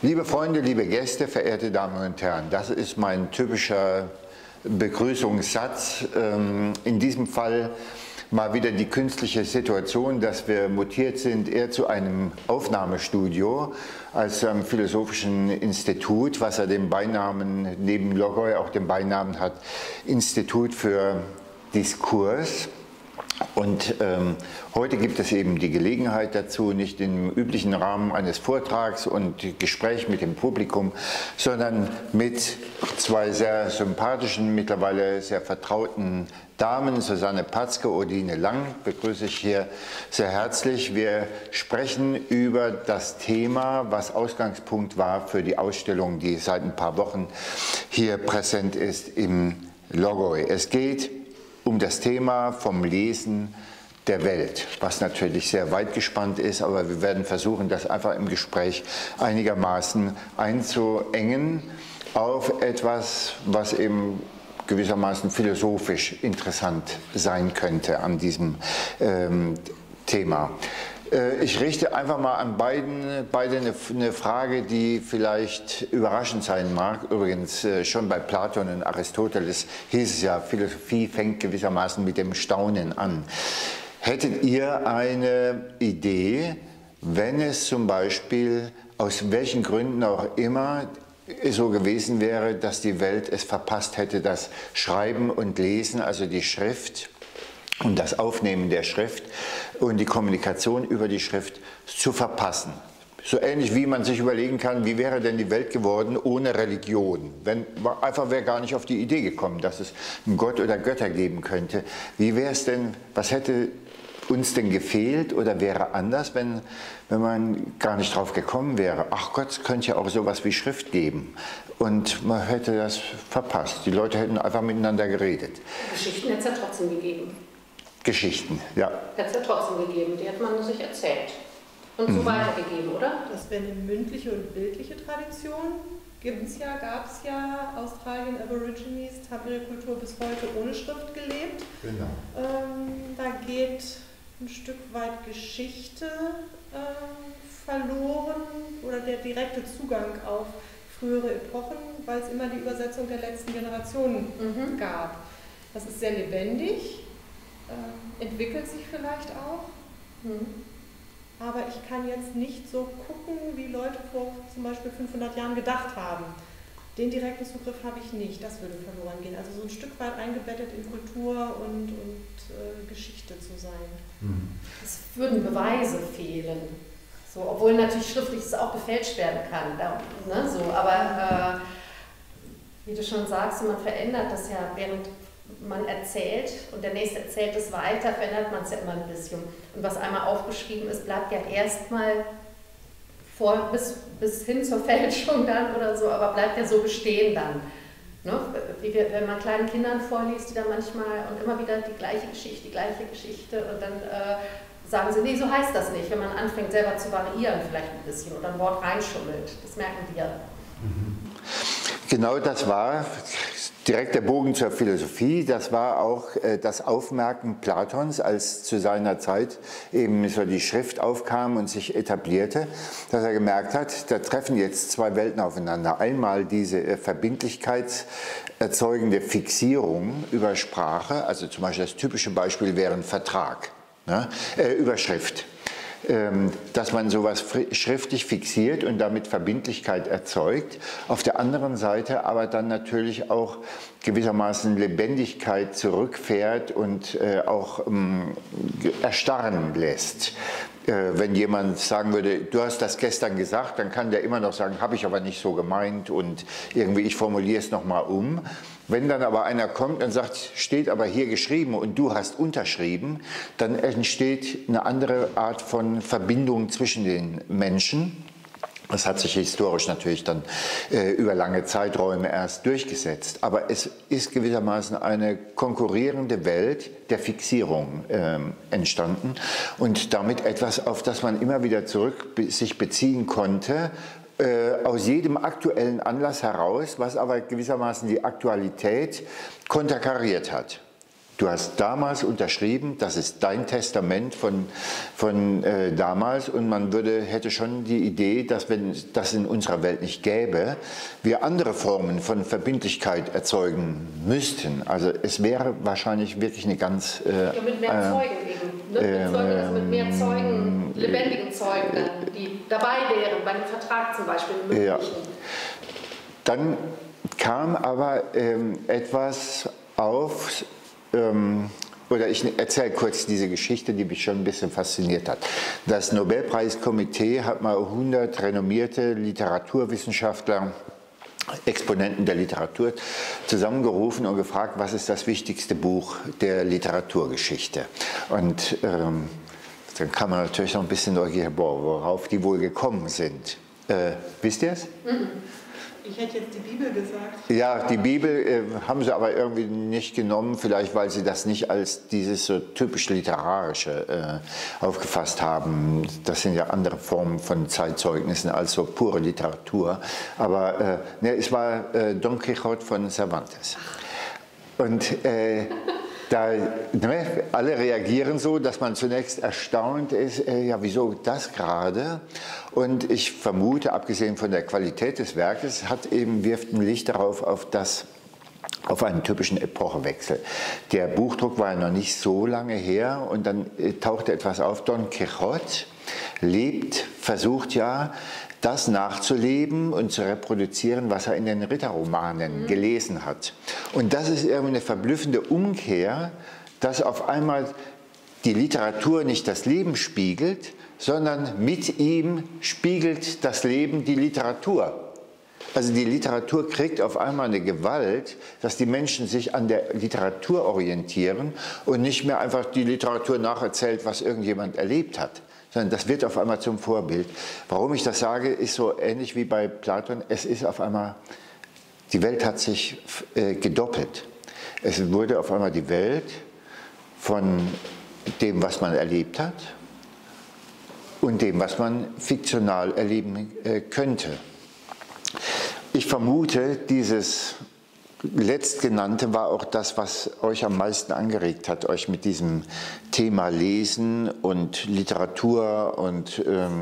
Liebe Freunde, liebe Gäste, verehrte Damen und Herren, das ist mein typischer Begrüßungssatz. In diesem Fall mal wieder die künstliche Situation, dass wir mutiert sind eher zu einem Aufnahmestudio als am Philosophischen Institut, was er den Beinamen, neben Logoi auch den Beinamen hat, Institut für Diskurs. Und heute gibt es eben die Gelegenheit dazu, nicht im üblichen Rahmen eines Vortrags und Gespräch mit dem Publikum, sondern mit zwei sehr sympathischen, mittlerweile sehr vertrauten Damen, Susanne Patzke, Odine Lang, begrüße ich hier sehr herzlich. Wir sprechen über das Thema, was Ausgangspunkt war für die Ausstellung, die seit ein paar Wochen hier präsent ist im Logoi. Es geht um das Thema vom Lesen der Welt, was natürlich sehr weit gespannt ist, aber wir werden versuchen, das einfach im Gespräch einigermaßen einzuengen auf etwas, was eben gewissermaßen philosophisch interessant sein könnte an diesem Thema. Ich richte einfach mal an beide eine Frage, die vielleicht überraschend sein mag. Übrigens, schon bei Platon und Aristoteles hieß es ja, Philosophie fängt gewissermaßen mit dem Staunen an. Hättet ihr eine Idee, wenn es zum Beispiel, aus welchen Gründen auch immer, so gewesen wäre, dass die Welt es verpasst hätte, das Schreiben und Lesen, also die Schrift, und das Aufnehmen der Schrift und die Kommunikation über die Schrift zu verpassen. So ähnlich wie man sich überlegen kann, wie wäre denn die Welt geworden ohne Religion? Einfach wäre gar nicht auf die Idee gekommen, dass es einen Gott oder Götter geben könnte. Wie wäre es denn, was hätte uns denn gefehlt oder wäre anders, wenn man gar nicht drauf gekommen wäre? Ach Gott, es könnte ja auch sowas wie Schrift geben. Und man hätte das verpasst. Die Leute hätten einfach miteinander geredet. Geschichten hätte es ja trotzdem gegeben. Geschichten, ja. Hätte es ja trotzdem gegeben, die hat man sich erzählt und so weitergegeben, oder? Das wäre eine mündliche und bildliche Tradition. Gab es ja, Australien, Aborigines haben ihre Kultur bis heute ohne Schrift gelebt. Genau. Da geht ein Stück weit Geschichte verloren oder der direkte Zugang auf frühere Epochen, weil es immer die Übersetzung der letzten Generationen gab. Das ist sehr lebendig. Entwickelt sich vielleicht auch, aber ich kann jetzt nicht so gucken, wie Leute vor zum Beispiel 500 Jahren gedacht haben. Den direkten Zugriff habe ich nicht, das würde verloren gehen. Also so ein Stück weit eingebettet in Kultur und Geschichte zu sein. Es würden Beweise fehlen, so, obwohl natürlich Schriftliches auch gefälscht werden kann. Ne, so, aber wie du schon sagst, man verändert das ja, während man erzählt und der Nächste erzählt es weiter, verändert man es ja immer ein bisschen. Und was einmal aufgeschrieben ist, bleibt ja erstmal bis hin zur Fälschung dann oder so, aber bleibt ja so bestehen dann. Ne? Wenn man kleinen Kindern vorliest, die dann manchmal und immer wieder die gleiche Geschichte und dann sagen sie, nee, so heißt das nicht, wenn man anfängt selber zu variieren vielleicht ein bisschen oder ein Wort reinschummelt, das merken die ja. Genau, das war direkt der Bogen zur Philosophie. Das war auch das Aufmerken Platons, als zu seiner Zeit eben so die Schrift aufkam und sich etablierte, dass er gemerkt hat, da treffen jetzt zwei Welten aufeinander. Einmal diese verbindlichkeitserzeugende Fixierung über Sprache, also zum Beispiel das typische Beispiel wäre ein Vertrag, ne? Über Schrift. Dass man sowas schriftlich fixiert und damit Verbindlichkeit erzeugt. Auf der anderen Seite aber dann natürlich auch gewissermaßen Lebendigkeit zurückfährt und auch erstarren lässt. Wenn jemand sagen würde, du hast das gestern gesagt, dann kann der immer noch sagen, habe ich aber nicht so gemeint und irgendwie ich formuliere es nochmal um. Wenn dann aber einer kommt und sagt, steht aber hier geschrieben und du hast unterschrieben, dann entsteht eine andere Art von Verbindung zwischen den Menschen. Das hat sich historisch natürlich dann über lange Zeiträume erst durchgesetzt. Aber es ist gewissermaßen eine konkurrierende Welt der Fixierung entstanden und damit etwas, auf das man immer wieder sich beziehen konnte, aus jedem aktuellen Anlass heraus, was aber gewissermaßen die Aktualität konterkariert hat. Du hast damals unterschrieben, das ist dein Testament von damals, und man hätte schon die Idee, dass wenn es das in unserer Welt nicht gäbe, wir andere Formen von Verbindlichkeit erzeugen müssten. Also es wäre wahrscheinlich wirklich eine ganz... mit mehr Zeugen eben, ne? Mit mehr Zeugen, lebendigen Zeugen, die dabei wären, bei dem Vertrag zum Beispiel. Ja. Dann kam aber etwas auf... Oder ich erzähle kurz diese Geschichte, die mich schon ein bisschen fasziniert hat. Das Nobelpreiskomitee hat mal 100 renommierte Literaturwissenschaftler, Exponenten der Literatur, zusammengerufen und gefragt, was ist das wichtigste Buch der Literaturgeschichte. Und dann kann man natürlich noch ein bisschen neugierig, worauf die wohl gekommen sind. Wisst ihr es? Mhm. Ich hätte jetzt die Bibel gesagt. Ja, die Bibel haben sie aber irgendwie nicht genommen, vielleicht weil sie das nicht als dieses so typisch literarische aufgefasst haben. Das sind ja andere Formen von Zeitzeugnissen als so pure Literatur. Aber es war Don Quixote von Cervantes. Und alle reagieren so, dass man zunächst erstaunt ist, ja, wieso das gerade? Und ich vermute, abgesehen von der Qualität des Werkes, wirft ein Licht darauf, auf einen typischen Epochewechsel. Der Buchdruck war ja noch nicht so lange her, und dann tauchte etwas auf. Don Quixote versucht ja, das nachzuleben und zu reproduzieren, was er in den Ritterromanen gelesen hat. Und das ist irgendwie eine verblüffende Umkehr, dass auf einmal die Literatur nicht das Leben spiegelt, sondern mit ihm spiegelt das Leben die Literatur. Also die Literatur kriegt auf einmal eine Gewalt, dass die Menschen sich an der Literatur orientieren und nicht mehr einfach die Literatur nacherzählt, was irgendjemand erlebt hat, sondern das wird auf einmal zum Vorbild. Warum ich das sage, ist so ähnlich wie bei Platon. Es ist auf einmal, die Welt hat sich gedoppelt. Es wurde auf einmal die Welt von dem, was man erlebt hat, und dem, was man fiktional erleben könnte. Ich vermute, dieses Letztgenannte war auch das, was euch am meisten angeregt hat, euch mit diesem Thema Lesen und Literatur und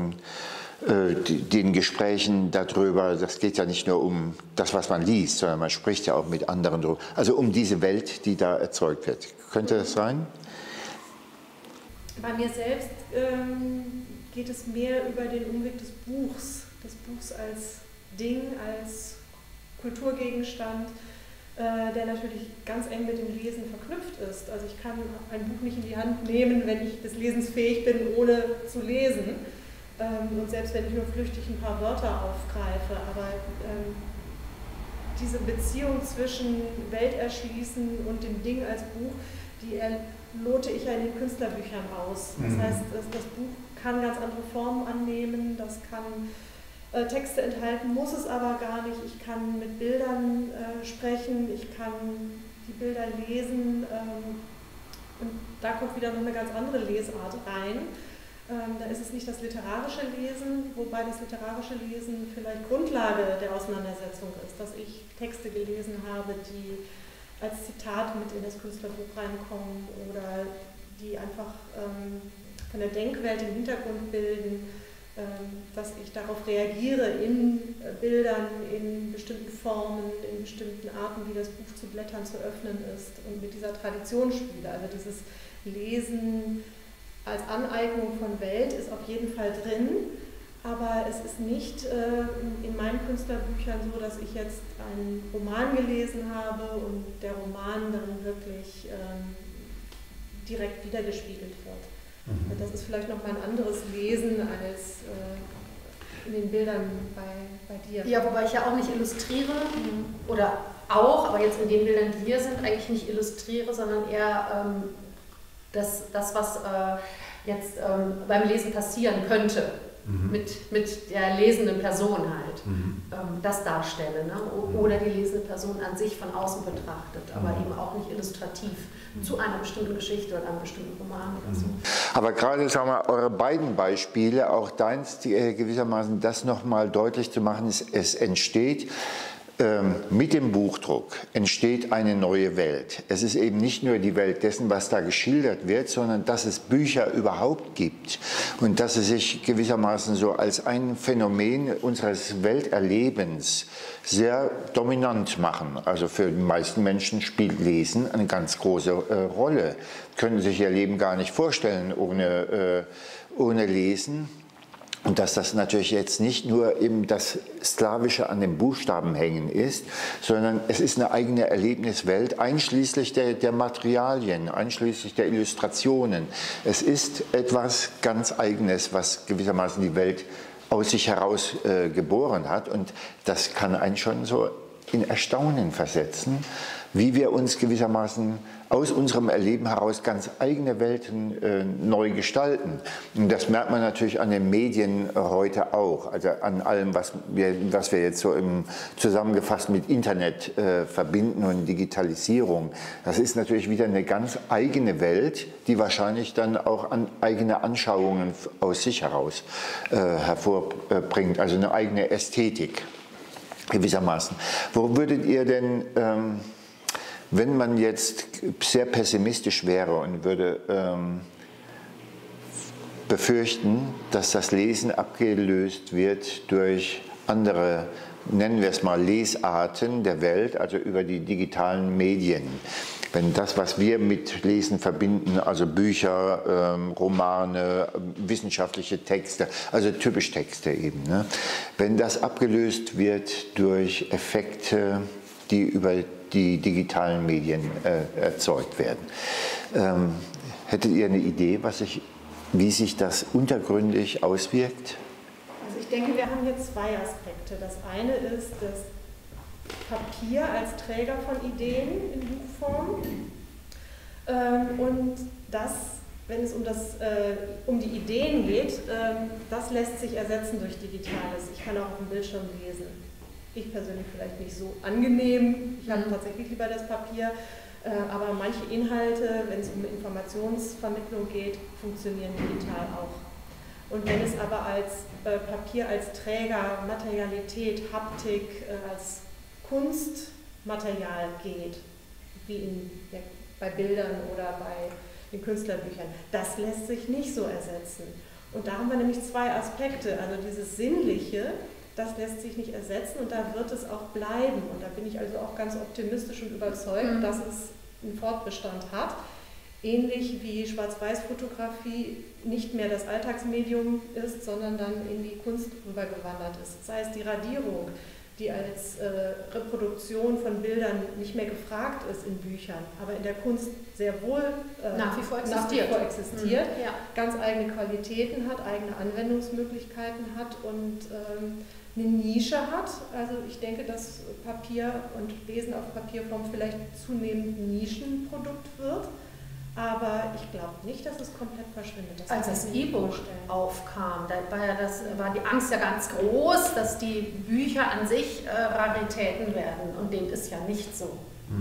den Gesprächen darüber. Das geht ja nicht nur um das, was man liest, sondern man spricht ja auch mit anderen darüber. Also um diese Welt, die da erzeugt wird. Könnte das sein? Bei mir selbst geht es mehr über den Umweg des Buchs als Ding, als Kulturgegenstand, der natürlich ganz eng mit dem Lesen verknüpft ist. Also ich kann ein Buch nicht in die Hand nehmen, wenn ich des Lesens fähig bin, ohne zu lesen. Und selbst wenn ich nur flüchtig ein paar Wörter aufgreife, aber diese Beziehung zwischen Welterschließen und dem Ding als Buch, die lote ich ja in den Künstlerbüchern aus. Das heißt, das Buch kann ganz andere Formen annehmen, das kann Texte enthalten, muss es aber gar nicht. Ich kann mit Bildern sprechen, ich kann die Bilder lesen, und da kommt wieder noch eine ganz andere Lesart rein. Da ist es nicht das literarische Lesen, wobei das literarische Lesen vielleicht Grundlage der Auseinandersetzung ist, dass ich Texte gelesen habe, die als Zitat mit in das Künstlerbuch reinkommen oder die einfach von der Denkwelt den Hintergrund bilden, dass ich darauf reagiere in Bildern, in bestimmten Formen, in bestimmten Arten, wie das Buch zu blättern, zu öffnen ist und mit dieser Tradition spiele. Also dieses Lesen als Aneignung von Welt ist auf jeden Fall drin, aber es ist nicht in meinen Künstlerbüchern so, dass ich jetzt einen Roman gelesen habe und der Roman dann wirklich direkt wiedergespiegelt wird. Das ist vielleicht noch mal ein anderes Lesen als in den Bildern bei dir. Ja, wobei ich ja auch nicht illustriere, oder auch, aber jetzt in den Bildern, die hier sind, eigentlich nicht illustriere, sondern eher das was jetzt beim Lesen passieren könnte, mit der lesenden Person halt, das darstelle, ne? Oder die lesende Person an sich von außen betrachtet, aber eben auch nicht illustrativ zu einer bestimmten Geschichte oder einem bestimmten Roman oder so. Aber gerade, sagen wir, eure beiden Beispiele, auch deins, gewissermaßen das nochmal deutlich zu machen, es entsteht Mit dem Buchdruck entsteht eine neue Welt. Es ist eben nicht nur die Welt dessen, was da geschildert wird, sondern dass es Bücher überhaupt gibt und dass sie sich gewissermaßen so als ein Phänomen unseres Welterlebens sehr dominant machen. Also für die meisten Menschen spielt Lesen eine ganz große Rolle. Können sich ihr Leben gar nicht vorstellen ohne Lesen. Und dass das natürlich jetzt nicht nur eben das Slawische an den Buchstaben hängen ist, sondern es ist eine eigene Erlebniswelt, einschließlich der Materialien, einschließlich der Illustrationen. Es ist etwas ganz Eigenes, was gewissermaßen die Welt aus sich heraus geboren hat. Und das kann einen schon so in Erstaunen versetzen, wie wir uns gewissermaßen aus unserem Erleben heraus ganz eigene Welten neu gestalten. Und das merkt man natürlich an den Medien heute auch, also an allem, was wir jetzt so zusammengefasst mit Internet verbinden und Digitalisierung. Das ist natürlich wieder eine ganz eigene Welt, die wahrscheinlich dann auch eigene Anschauungen aus sich heraus hervorbringt, also eine eigene Ästhetik gewissermaßen. Wo würdet ihr denn... wenn man jetzt sehr pessimistisch wäre und würde befürchten, dass das Lesen abgelöst wird durch andere, nennen wir es mal, Lesarten der Welt, also über die digitalen Medien. Wenn das, was wir mit Lesen verbinden, also Bücher, Romane, wissenschaftliche Texte, also typisch Texte eben, ne? Wenn das abgelöst wird durch Effekte, die über die digitalen Medien erzeugt werden. Hättet ihr eine Idee, wie sich das untergründig auswirkt? Also ich denke, wir haben hier zwei Aspekte. Das eine ist das Papier als Träger von Ideen in Buchform und das, wenn es um die Ideen geht, das lässt sich ersetzen durch Digitales. Ich kann auch auf dem Bildschirm lesen. Ich persönlich vielleicht nicht so angenehm, ich habe tatsächlich lieber das Papier, aber manche Inhalte, wenn es um Informationsvermittlung geht, funktionieren digital auch. Und wenn es aber als Papier, als Träger, Materialität, Haptik, als Kunstmaterial geht, wie bei Bildern oder bei den Künstlerbüchern, das lässt sich nicht so ersetzen. Und da haben wir nämlich zwei Aspekte, also dieses Sinnliche, das lässt sich nicht ersetzen und da wird es auch bleiben. Und da bin ich also auch ganz optimistisch und überzeugt, dass es einen Fortbestand hat. Ähnlich wie Schwarz-Weiß-Fotografie nicht mehr das Alltagsmedium ist, sondern dann in die Kunst rübergewandert ist. Sei es die Radierung, die als Reproduktion von Bildern nicht mehr gefragt ist in Büchern, aber in der Kunst sehr wohl nach wie vor existiert, ja. Ganz eigene Qualitäten hat, eigene Anwendungsmöglichkeiten hat und eine Nische hat. Also ich denke, dass Papier und Lesen auf Papierform vielleicht zunehmend ein Nischenprodukt wird. Aber ich glaube nicht, dass es komplett verschwindet. Als das E-Book aufkam, da war die Angst ja ganz groß, dass die Bücher an sich Raritäten werden. Und dem ist ja nicht so.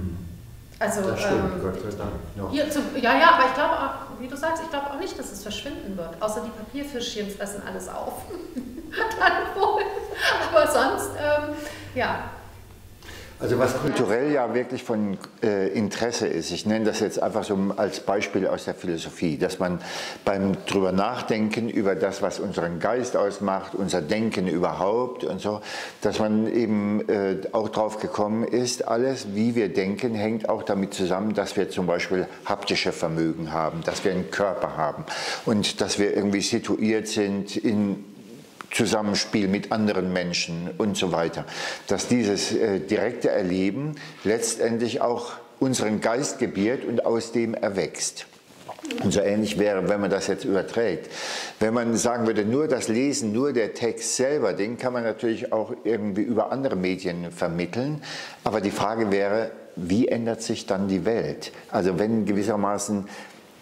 Also, das stimmt, Gott sei Dank. Noch. Ja, aber ich glaube auch, wie du sagst, ich glaube auch nicht, dass es verschwinden wird. Außer die Papierfischchen fressen alles auf. Dann wohl. Aber sonst, ja. Also was kulturell ja wirklich von Interesse ist, ich nenne das jetzt einfach so als Beispiel aus der Philosophie, dass man beim drüber nachdenken über das, was unseren Geist ausmacht, unser Denken überhaupt und so, dass man eben auch drauf gekommen ist, alles, wie wir denken, hängt auch damit zusammen, dass wir zum Beispiel haptische Vermögen haben, dass wir einen Körper haben und dass wir irgendwie situiert sind in Zusammenspiel mit anderen Menschen und so weiter. Dass dieses direkte Erleben letztendlich auch unseren Geist gebiert und aus dem erwächst. Und so ähnlich wäre, wenn man das jetzt überträgt. Wenn man sagen würde, nur das Lesen, nur der Text selber, den kann man natürlich auch irgendwie über andere Medien vermitteln. Aber die Frage wäre, wie ändert sich dann die Welt? Also wenn gewissermaßen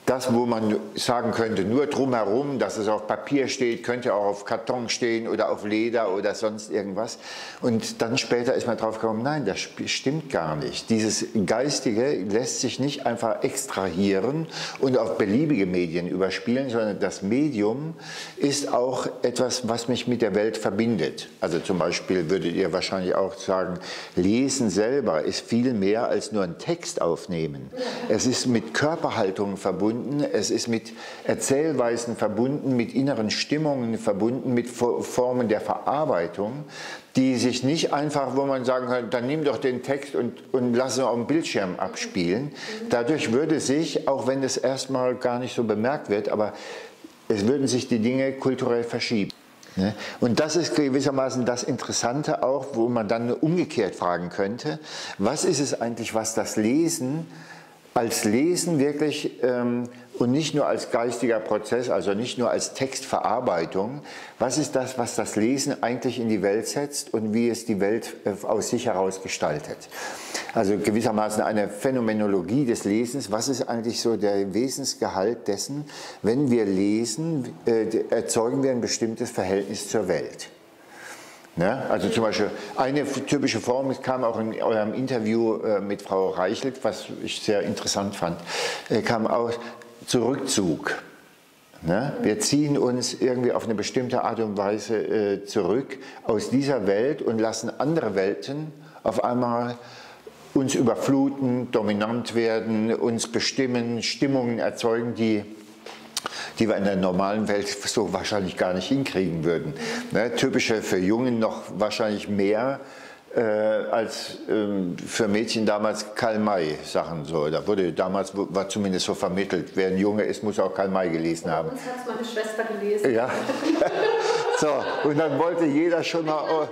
Das, wo man sagen könnte, nur drumherum, dass es auf Papier steht, könnte auch auf Karton stehen oder auf Leder oder sonst irgendwas. Und dann später ist man drauf gekommen, nein, das stimmt gar nicht. Dieses Geistige lässt sich nicht einfach extrahieren und auf beliebige Medien überspielen, sondern das Medium ist auch etwas, was mich mit der Welt verbindet. Also zum Beispiel würdet ihr wahrscheinlich auch sagen, Lesen selber ist viel mehr als nur einen Text aufnehmen. Es ist mit Körperhaltung verbunden, es ist mit Erzählweisen verbunden, mit inneren Stimmungen verbunden, mit Formen der Verarbeitung, die sich nicht einfach, wo man sagen kann, dann nimm doch den Text und lass ihn auf dem Bildschirm abspielen. Dadurch würde sich, auch wenn es erstmal gar nicht so bemerkt wird, aber es würden sich die Dinge kulturell verschieben. Und das ist gewissermaßen das Interessante auch, wo man dann umgekehrt fragen könnte, was ist es eigentlich, was das Lesen als Lesen wirklich und nicht nur als geistiger Prozess, also nicht nur als Textverarbeitung, was ist das, was das Lesen eigentlich in die Welt setzt und wie es die Welt aus sich heraus gestaltet? Also gewissermaßen eine Phänomenologie des Lesens, was ist eigentlich so der Wesensgehalt dessen, wenn wir lesen, erzeugen wir ein bestimmtes Verhältnis zur Welt. Ne? Also zum Beispiel eine typische Form, es kam auch in eurem Interview mit Frau Reichelt, was ich sehr interessant fand, kam auch Zurückzug. Ne? Wir ziehen uns irgendwie auf eine bestimmte Art und Weise zurück aus dieser Welt und lassen andere Welten auf einmal uns überfluten, dominant werden, uns bestimmen, Stimmungen erzeugen, die wir in der normalen Welt so wahrscheinlich gar nicht hinkriegen würden. Ne, typische für Jungen noch wahrscheinlich mehr als für Mädchen damals Karl-May-Sachen. So. Da war zumindest so vermittelt, wer ein Junge ist, muss auch Karl-May gelesen haben. Uns hat es meine Schwester gelesen. Ja. So, und dann wollte jeder schon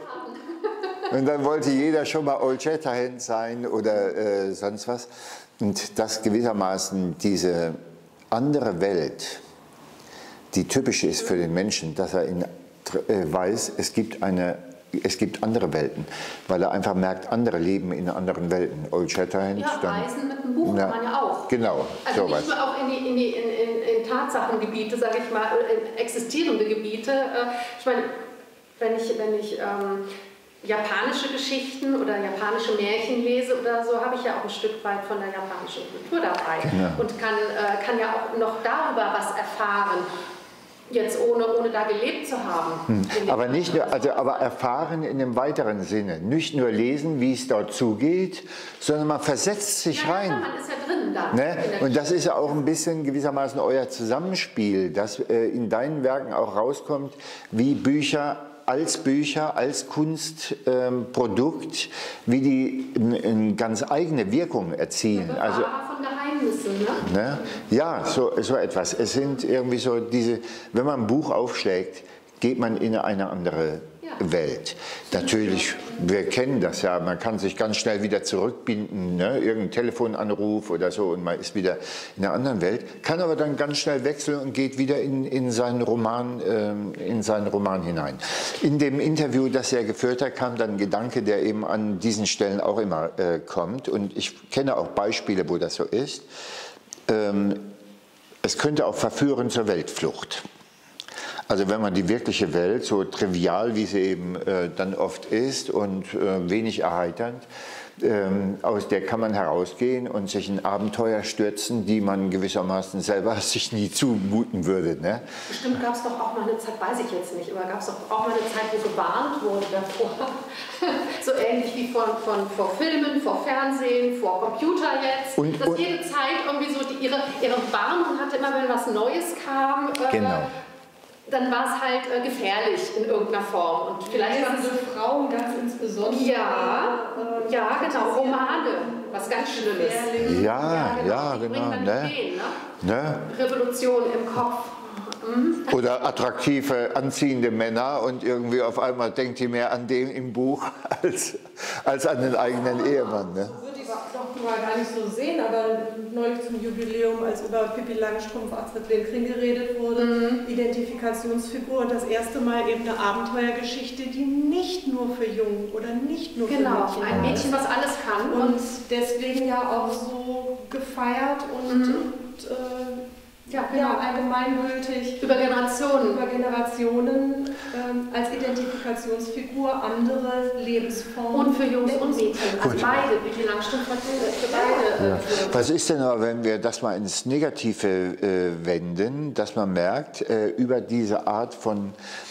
mal Old Shatterhand sein oder sonst was. Und das gewissermaßen diese andere Welt, die typisch ist für den Menschen, dass er weiß, es gibt andere Welten, weil er einfach merkt, andere leben in anderen Welten. Old Shatterhand. Ja, Reisen mit dem Buch kann man ja auch. Genau, also sowas. nicht nur auch in Tatsachengebiete, sage ich mal, in existierende Gebiete. Ich meine, wenn ich japanische Geschichten oder japanische Märchen lese oder so, habe ich ja auch ein Stück weit von der japanischen Kultur dabei und kann ja auch noch darüber was erfahren, jetzt ohne da gelebt zu haben. Aber nicht nur, aber erfahren in einem weiteren Sinne. Nicht nur lesen, wie es dort zugeht, sondern man versetzt sich rein. Ja, man ist ja drin da. Ne? Und das ist ja auch ein bisschen gewissermaßen euer Zusammenspiel, dass in deinen Werken auch rauskommt, wie Bücher, als Kunstprodukt, wie die eine ganz eigene Wirkung erzielen. Also von Geheimnissen, ne? Ja, so etwas. Es sind irgendwie so diese, wenn man ein Buch aufschlägt, geht man in eine andere Welt. Natürlich, wir kennen das ja, man kann sich ganz schnell wieder zurückbinden, ne? Irgendein Telefonanruf oder so und man ist wieder in einer anderen Welt, kann aber dann ganz schnell wechseln und geht wieder in seinen Roman hinein. In dem Interview, das er geführt hat, kam dann ein Gedanke, der eben an diesen Stellen auch immer kommt und ich kenne auch Beispiele, wo das so ist. Es könnte auch verführen zur Weltflucht. Also wenn man die wirkliche Welt, so trivial wie sie eben dann oft ist und wenig erheiternd, aus der kann man herausgehen und sich in Abenteuer stürzen, die man gewissermaßen selber sich nie zumuten würde. Ne? Bestimmt gab es doch auch mal eine Zeit, weiß ich jetzt nicht, aber gab es doch auch mal eine Zeit, wo gewarnt wurde davor. So ähnlich wie vor Filmen, vor Fernsehen, vor Computer jetzt. Dass jede Zeit irgendwie so ihre Warnung hatte, immer wenn was Neues kam. Genau. Dann war es halt gefährlich in irgendeiner Form. Und vielleicht waren so Frauen ganz insbesondere. Ja, genau, Romane, was ganz Schlimmes. Ja, genau. Ne? Ne? Revolution im Kopf. Oder attraktive, anziehende Männer und irgendwie auf einmal denkt die mehr an den im Buch als an den eigenen Ehemann. Ne? Würde ich doch mal gar nicht so sehen, aber neulich zum Jubiläum, als über Pippi Langstrumpf, Astrid Lindgren geredet wurde, Identifikationsfigur und das erste Mal eben eine Abenteuergeschichte, die nicht nur für Jungen oder nicht nur für Mädchen ist. Genau, ein Mädchen, was alles kann. Und deswegen ja auch so gefeiert und Ja, genau. Ja, allgemeingültig. Über Generationen. Über Generationen als Identifikationsfigur andere Lebensformen. Und für Jungs und Mädchen. Also Gut. beide, Pippi Langstrumpf hat für beide. Ja. Was ist denn aber, wenn wir das mal ins Negative wenden, dass man merkt, über diese Art von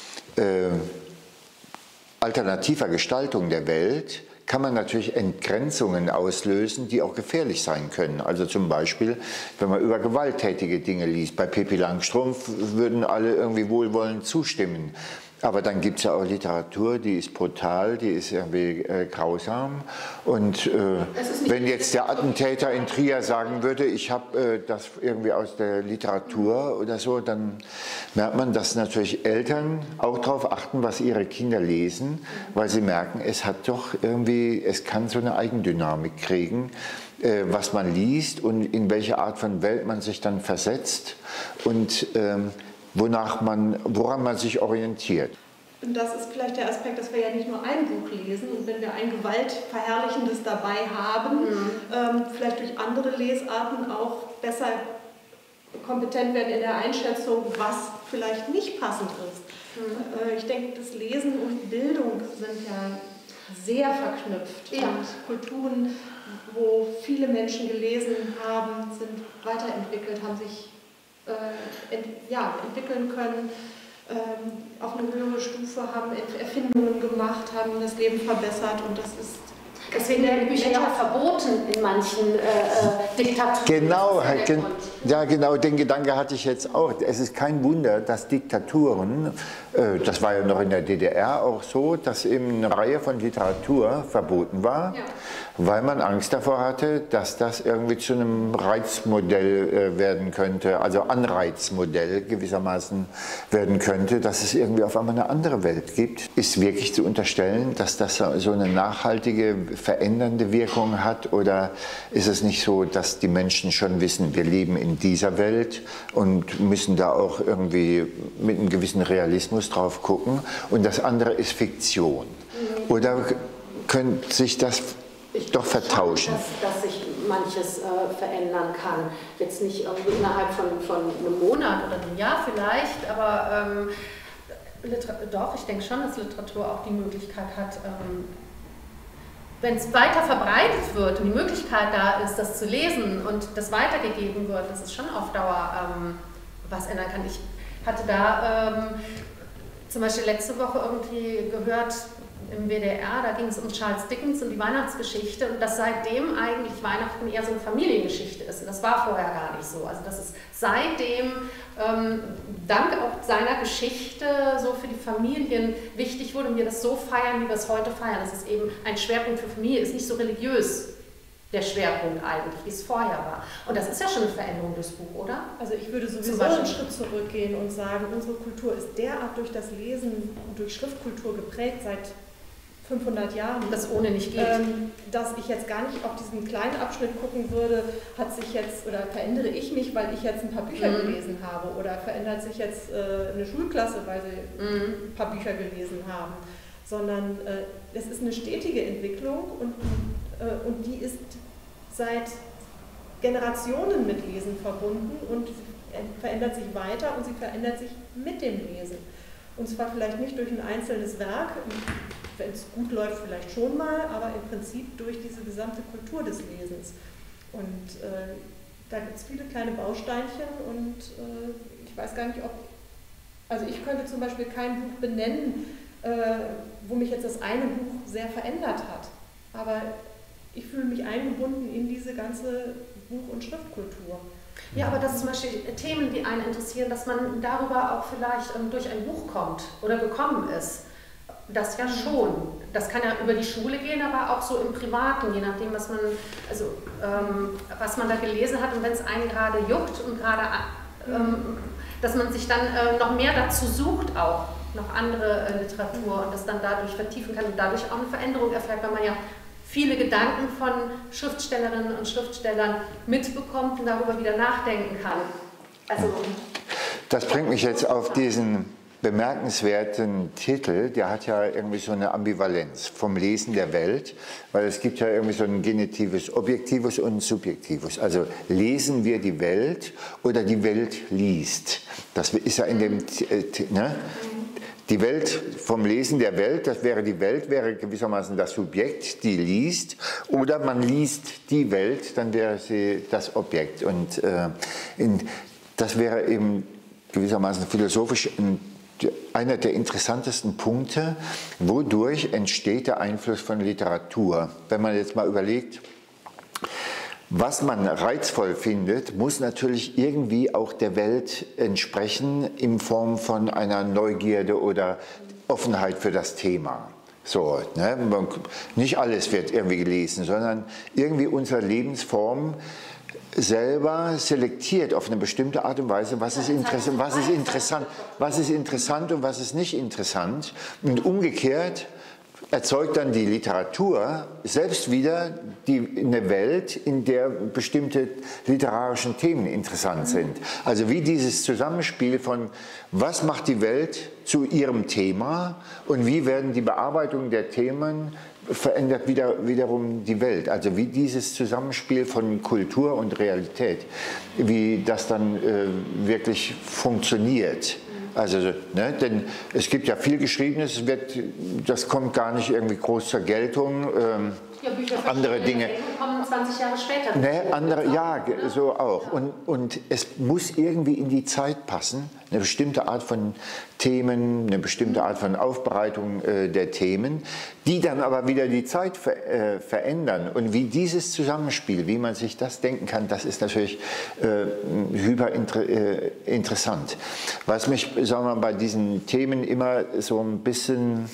alternativer Gestaltung der Welt kann man natürlich Entgrenzungen auslösen, die auch gefährlich sein können. Also zum Beispiel, wenn man über gewalttätige Dinge liest. Bei Pippi Langstrumpf würden alle irgendwie wohlwollend zustimmen. Aber dann gibt es ja auch Literatur, die ist brutal, die ist irgendwie grausam. Und wenn jetzt der Attentäter in Trier sagen würde, ich habe das irgendwie aus der Literatur oder so, dann merkt man, dass natürlich Eltern auch darauf achten, was ihre Kinder lesen, weil sie merken, es hat doch irgendwie, es kann so eine Eigendynamik kriegen, was man liest und in welche Art von Welt man sich dann versetzt und woran man sich orientiert. Und das ist vielleicht der Aspekt, dass wir ja nicht nur ein Buch lesen und wenn wir ein Gewaltverherrlichendes dabei haben, vielleicht durch andere Lesarten auch besser kompetent werden in der Einschätzung, was vielleicht nicht passend ist. Ich denke, das Lesen und Bildung sind ja sehr verknüpft. Ja. Und Kulturen, wo viele Menschen gelesen haben, sind weiterentwickelt, haben sich entwickeln können, auf eine höhere Stufe, haben Erfindungen gemacht, haben das Leben verbessert und das ist... Deswegen werden Bücher ja auch verboten in manchen Diktaturen. Genau, ja genau, den Gedanke hatte ich jetzt auch. Es ist kein Wunder, dass Diktaturen, das war ja noch in der DDR auch so, dass eben eine Reihe von Literatur verboten war, ja, weil man Angst davor hatte, dass das irgendwie zu einem Reizmodell werden könnte, also Anreizmodell gewissermaßen werden könnte, dass es irgendwie auf einmal eine andere Welt gibt. Ist wirklich zu unterstellen, dass das so eine nachhaltige, verändernde Wirkung hat, oder ist es nicht so, dass die Menschen schon wissen, wir leben in dieser Welt und müssen da auch irgendwie mit einem gewissen Realismus drauf gucken und das andere ist Fiktion? Oder könnte sich das doch vertauschen? Dass sich manches verändern kann. Jetzt nicht irgendwie innerhalb von einem Monat oder einem Jahr vielleicht, aber doch, ich denke schon, dass Literatur auch die Möglichkeit hat, wenn es weiter verbreitet wird und die Möglichkeit da ist, das zu lesen und das weitergegeben wird, dass es schon auf Dauer was ändern kann. Ich hatte da zum Beispiel letzte Woche irgendwie gehört, im WDR, da ging es um Charles Dickens und die Weihnachtsgeschichte und dass seitdem eigentlich Weihnachten eher so eine Familiengeschichte ist. Und das war vorher gar nicht so. Also dass es seitdem, dank auch seiner Geschichte, so für die Familien wichtig wurde und wir das so feiern, wie wir es heute feiern. Das ist eben ein Schwerpunkt für Familie, ist nicht so religiös der Schwerpunkt eigentlich, wie es vorher war. Und das ist ja schon eine Veränderung durchs Buch, oder? Also ich würde sowieso einen Schritt zurückgehen und sagen, unsere Kultur ist derart durch das Lesen und durch Schriftkultur geprägt seit 500 Jahren. Das ohne nicht geht. Dass ich jetzt gar nicht auf diesen kleinen Abschnitt gucken würde, hat sich jetzt, oder verändere ich mich, weil ich jetzt ein paar Bücher gelesen habe, oder verändert sich jetzt eine Schulklasse, weil sie ein paar Bücher gelesen haben, sondern es ist eine stetige Entwicklung und die ist seit Generationen mit Lesen verbunden und sie verändert sich weiter und sie verändert sich mit dem Lesen. Und zwar vielleicht nicht durch ein einzelnes Werk, wenn es gut läuft vielleicht schon mal, aber im Prinzip durch diese gesamte Kultur des Lesens. Und da gibt es viele kleine Bausteinchen und ich weiß gar nicht, also ich könnte zum Beispiel kein Buch benennen, wo mich jetzt das eine Buch sehr verändert hat. Aber ich fühle mich eingebunden in diese ganze Buch- und Schriftkultur. Ja, aber dass zum Beispiel Themen, die einen interessieren, dass man darüber auch vielleicht durch ein Buch kommt oder gekommen ist. Das ja schon. Das kann ja über die Schule gehen, aber auch so im Privaten, je nachdem, was man, was man da gelesen hat und wenn es einen gerade juckt und gerade, dass man sich dann noch mehr dazu sucht, auch noch andere Literatur und das dann dadurch vertiefen kann und dadurch auch eine Veränderung erfährt, weil man ja viele Gedanken von Schriftstellerinnen und Schriftstellern mitbekommt und darüber wieder nachdenken kann. Also, das bringt mich jetzt auf diesen bemerkenswerten Titel, der hat ja irgendwie so eine Ambivalenz vom Lesen der Welt, weil es gibt ja irgendwie so ein Genitives, Objektives und Subjektives. Also lesen wir die Welt oder die Welt liest. Das ist ja in dem, ne? Die Welt vom Lesen der Welt, das wäre die Welt, wäre gewissermaßen das Subjekt, die liest, oder man liest die Welt, dann wäre sie das Objekt. Und das wäre eben gewissermaßen philosophisch einer der interessantesten Punkte, wodurch entsteht der Einfluss von Literatur. Wenn man jetzt mal überlegt, was man reizvoll findet, muss natürlich irgendwie auch der Welt entsprechen in Form von einer Neugierde oder Offenheit für das Thema. So, ne? Nicht alles wird irgendwie gelesen, sondern irgendwie unsere Lebensform selber selektiert auf eine bestimmte Art und Weise, was ist interessant und was ist nicht interessant. Und umgekehrt erzeugt dann die Literatur selbst wieder eine Welt, in der bestimmte literarische Themen interessant sind. Also wie dieses Zusammenspiel von, was macht die Welt zu ihrem Thema und wie werden die Bearbeitungen der Themen verändert wiederum die Welt. Also wie dieses Zusammenspiel von Kultur und Realität, wie das dann wirklich funktioniert. Also, ne, denn es gibt ja viel Geschriebenes, das kommt gar nicht irgendwie groß zur Geltung. Ja, Bücher andere Dinge kommen 20 Jahre später. Ne, andere, ja, so auch. Und es muss irgendwie in die Zeit passen, eine bestimmte Art von Themen, eine bestimmte Art von Aufbereitung der Themen, die dann aber wieder die Zeit verändern. Und wie dieses Zusammenspiel, wie man sich das denken kann, das ist natürlich hyper interessant. Was mich, sagen wir mal, bei diesen Themen immer so ein bisschen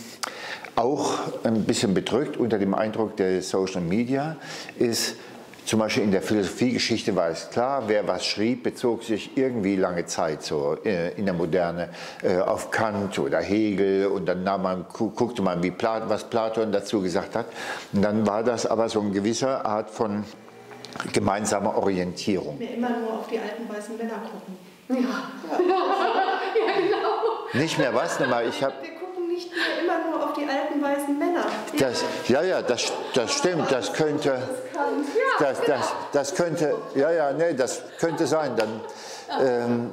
bedrückt unter dem Eindruck der Social Media ist, zum Beispiel in der Philosophiegeschichte war es klar, wer was schrieb, bezog sich irgendwie lange Zeit so in der Moderne auf Kant oder Hegel und dann guckte man, was Platon dazu gesagt hat. Und dann war das aber so eine gewisse Art von gemeinsamer Orientierung. Wir immer nur auf die alten weißen Männer gucken. Ja, ja genau. Nicht mehr was? Nochmal, wir gucken nicht mehr immer nur auf die alten weißen Männer. Das stimmt, das könnte... Das könnte, das könnte sein. Dann,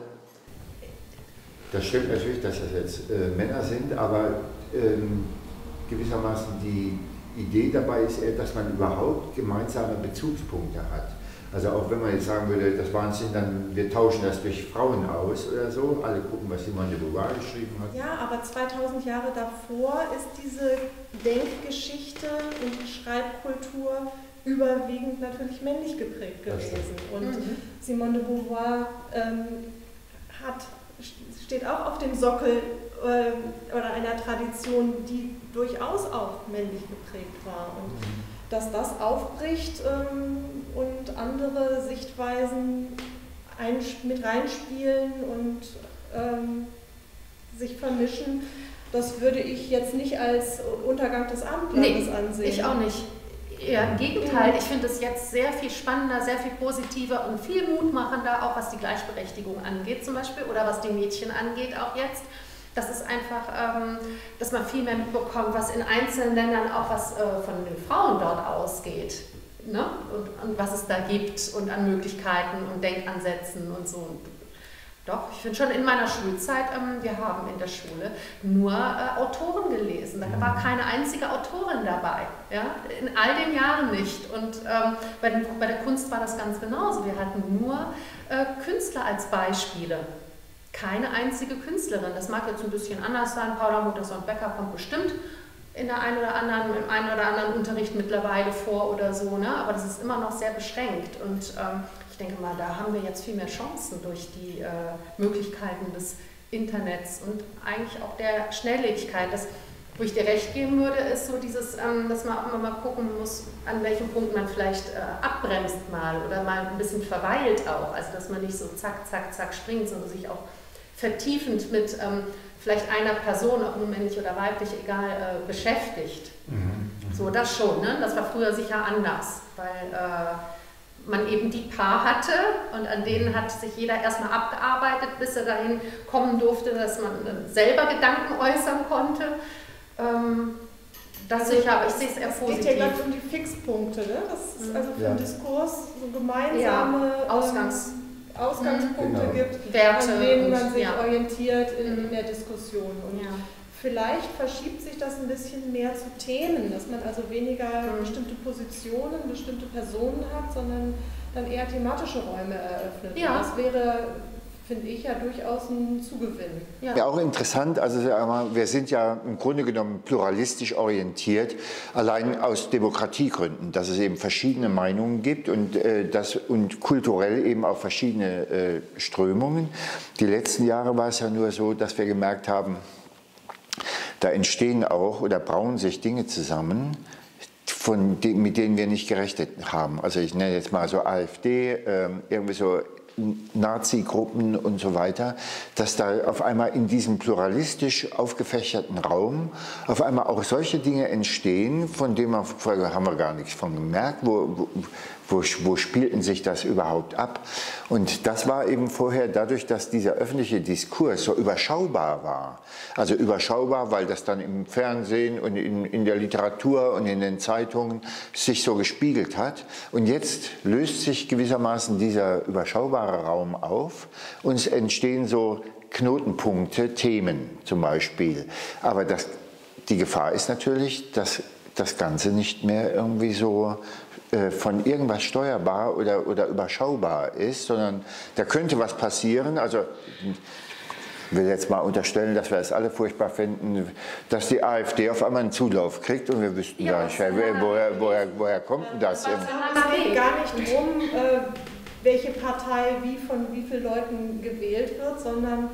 das stimmt natürlich, dass das jetzt Männer sind, aber gewissermaßen die Idee dabei ist eher, dass man überhaupt gemeinsame Bezugspunkte hat. Also auch wenn man jetzt sagen würde, das Wahnsinn, dann wir tauschen das durch Frauen aus oder so, alle gucken, was Simone de Beauvoir geschrieben hat. Ja, aber 2000 Jahre davor ist diese Denkgeschichte und Schreibkultur überwiegend natürlich männlich geprägt gewesen. Und Simone de Beauvoir steht auch auf dem Sockel oder einer Tradition, die durchaus auch männlich geprägt war. Und dass das aufbricht und andere Sichtweisen mit reinspielen und sich vermischen, das würde ich jetzt nicht als Untergang des Abendlandes ansehen. Ich auch nicht. Ja, im Gegenteil, ich finde es jetzt sehr viel spannender, sehr viel positiver und viel mutmachender, auch was die Gleichberechtigung angeht zum Beispiel oder was die Mädchen angeht auch jetzt. Das ist einfach, dass man viel mehr mitbekommt, was in einzelnen Ländern auch was von den Frauen dort ausgeht, ne? Und was es da gibt und an Möglichkeiten und Denkansätzen und so. Doch, ich finde schon in meiner Schulzeit, wir haben in der Schule nur Autoren gelesen. Da war keine einzige Autorin dabei. Ja? In all den Jahren nicht. Und bei der Kunst war das ganz genauso. Wir hatten nur Künstler als Beispiele. Keine einzige Künstlerin. Das mag jetzt ein bisschen anders sein. Paula Muttersson-Becker kommt bestimmt im einen oder anderen Unterricht mittlerweile vor oder so. Ne? Aber das ist immer noch sehr beschränkt. Und ich denke mal, da haben wir jetzt viel mehr Chancen durch die Möglichkeiten des Internets und eigentlich auch der Schnelllebigkeit. Wo ich dir recht geben würde, ist so dieses, dass man auch immer mal gucken muss, an welchem Punkt man vielleicht abbremst mal oder mal ein bisschen verweilt auch. Also dass man nicht so zack, zack, zack springt, sondern sich auch vertiefend mit vielleicht einer Person, ob nun männlich oder weiblich, egal, beschäftigt. So, das schon, ne? Das war früher sicher anders, weil man eben die paar hatte und an denen hat sich jeder erstmal abgearbeitet, bis er dahin kommen durfte, dass man selber Gedanken äußern konnte. Ich sehe es eher positiv. Es geht ja ganz um die Fixpunkte, ne? Das ist also für den Diskurs so gemeinsame Ausgangspunkte gibt, Werte, an denen man sich orientiert in der Diskussion. Und vielleicht verschiebt sich das ein bisschen mehr zu Themen, dass man also weniger bestimmte Positionen, bestimmte Personen hat, sondern dann eher thematische Räume eröffnet. Ja. Das wäre, finde ich, ja durchaus ein Zugewinn. Ja, auch interessant, also wir sind ja im Grunde genommen pluralistisch orientiert, allein aus Demokratiegründen, dass es eben verschiedene Meinungen gibt und kulturell eben auch verschiedene Strömungen. Die letzten Jahre war es ja nur so, dass wir gemerkt haben, da entstehen auch oder brauen sich Dinge zusammen, mit denen wir nicht gerechnet haben. Also ich nenne jetzt mal so AfD, irgendwie so Nazi-Gruppen und so weiter, dass da auf einmal in diesem pluralistisch aufgefächerten Raum auf einmal auch solche Dinge entstehen, von denen haben wir gar nichts von gemerkt, wo spielten sich das überhaupt ab? Und das war eben vorher dadurch, dass dieser öffentliche Diskurs so überschaubar war. Also überschaubar, weil das dann im Fernsehen und in der Literatur und in den Zeitungen sich so gespiegelt hat. Und jetzt löst sich gewissermaßen dieser überschaubare Raum auf und es entstehen so Knotenpunkte, Themen zum Beispiel. Aber die Gefahr ist natürlich, dass das Ganze nicht mehr irgendwie so von irgendwas steuerbar oder überschaubar ist, sondern da könnte was passieren. Also ich will jetzt mal unterstellen, dass wir es alle furchtbar finden, dass die AfD auf einmal einen Zulauf kriegt und wir wüssten gar nicht, woher kommt denn das? Es geht gar nicht darum, welche Partei von wie vielen Leuten gewählt wird, sondern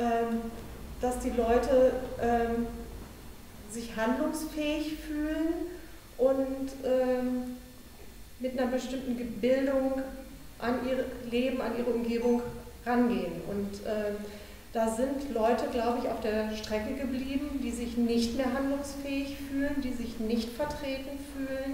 dass die Leute sich handlungsfähig fühlen und mit einer bestimmten Bildung an ihr Leben, an ihre Umgebung rangehen. Und da sind Leute, glaube ich, auf der Strecke geblieben, die sich nicht mehr handlungsfähig fühlen, die sich nicht vertreten fühlen.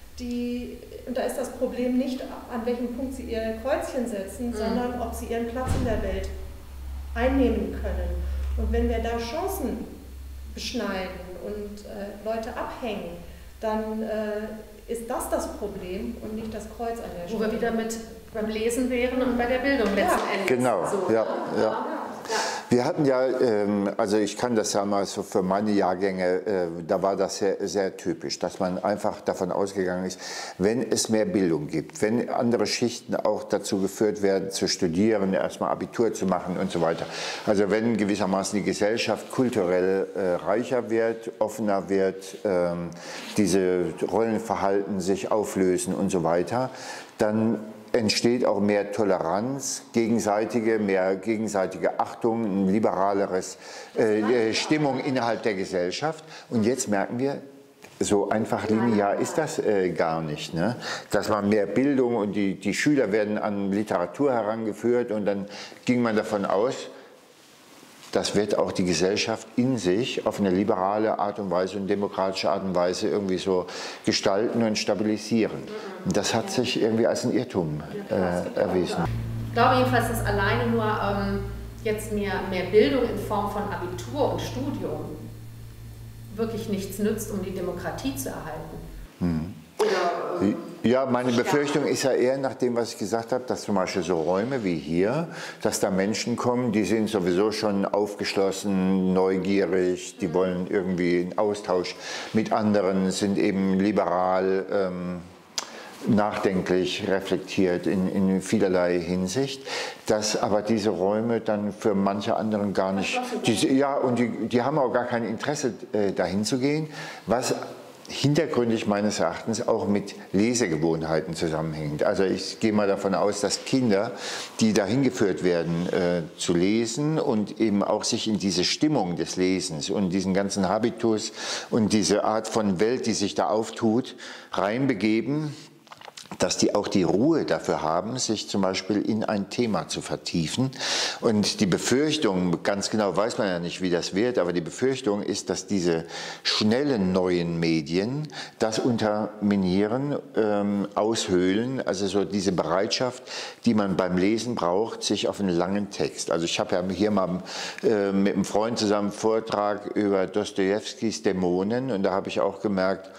Und da ist das Problem nicht, an welchem Punkt sie ihr Kreuzchen setzen, sondern ob sie ihren Platz in der Welt einnehmen können. Und wenn wir da Chancen beschneiden und Leute abhängen, dann ist das Problem und nicht das Kreuz an der Stelle. Wo wir wieder beim Lesen wären und bei der Bildung letzten Endes. Genau, so. ja. Wir hatten ja, also ich kann das ja mal so für meine Jahrgänge, da war das sehr, sehr typisch, dass man einfach davon ausgegangen ist, wenn es mehr Bildung gibt, wenn andere Schichten auch dazu geführt werden, zu studieren, erstmal Abitur zu machen und so weiter. Also wenn gewissermaßen die Gesellschaft kulturell reicher wird, offener wird, diese Rollenverhalten sich auflösen und so weiter, dann entsteht auch mehr Toleranz, mehr gegenseitige Achtung, eine liberaleres Stimmung innerhalb der Gesellschaft. Und jetzt merken wir, so einfach linear ist das gar nicht. Ne? Dass man mehr Bildung und die Schüler werden an Literatur herangeführt und dann ging man davon aus, das wird auch die Gesellschaft in sich auf eine liberale Art und Weise und demokratische Art und Weise irgendwie so gestalten und stabilisieren. Und das hat sich irgendwie als ein Irrtum erwiesen. Ich glaube jedenfalls, dass alleine nur jetzt mehr Bildung in Form von Abitur und Studium wirklich nichts nützt, um die Demokratie zu erhalten. Oder, ja, meine Befürchtung ist ja eher nach dem, was ich gesagt habe, dass zum Beispiel so Räume wie hier, dass da Menschen kommen, die sind sowieso schon aufgeschlossen, neugierig, die wollen irgendwie einen Austausch mit anderen, sind eben liberal, nachdenklich, reflektiert in vielerlei Hinsicht, dass aber diese Räume dann für manche anderen gar nicht, die haben auch gar kein Interesse dahin zu gehen, was hintergründig meines Erachtens auch mit Lesegewohnheiten zusammenhängt. Also ich gehe mal davon aus, dass Kinder, die dahin geführt werden, zu lesen und eben auch sich in diese Stimmung des Lesens und diesen ganzen Habitus und diese Art von Welt, die sich da auftut, reinbegeben, dass die auch die Ruhe dafür haben, sich zum Beispiel in ein Thema zu vertiefen. Und die Befürchtung, ganz genau weiß man ja nicht, wie das wird, aber die Befürchtung ist, dass diese schnellen neuen Medien das unterminieren, aushöhlen, also so diese Bereitschaft, die man beim Lesen braucht, sich auf einen langen Text. Also ich habe ja hier mal mit einem Freund zusammen einen Vortrag über Dostojewskis Dämonen und da habe ich auch gemerkt,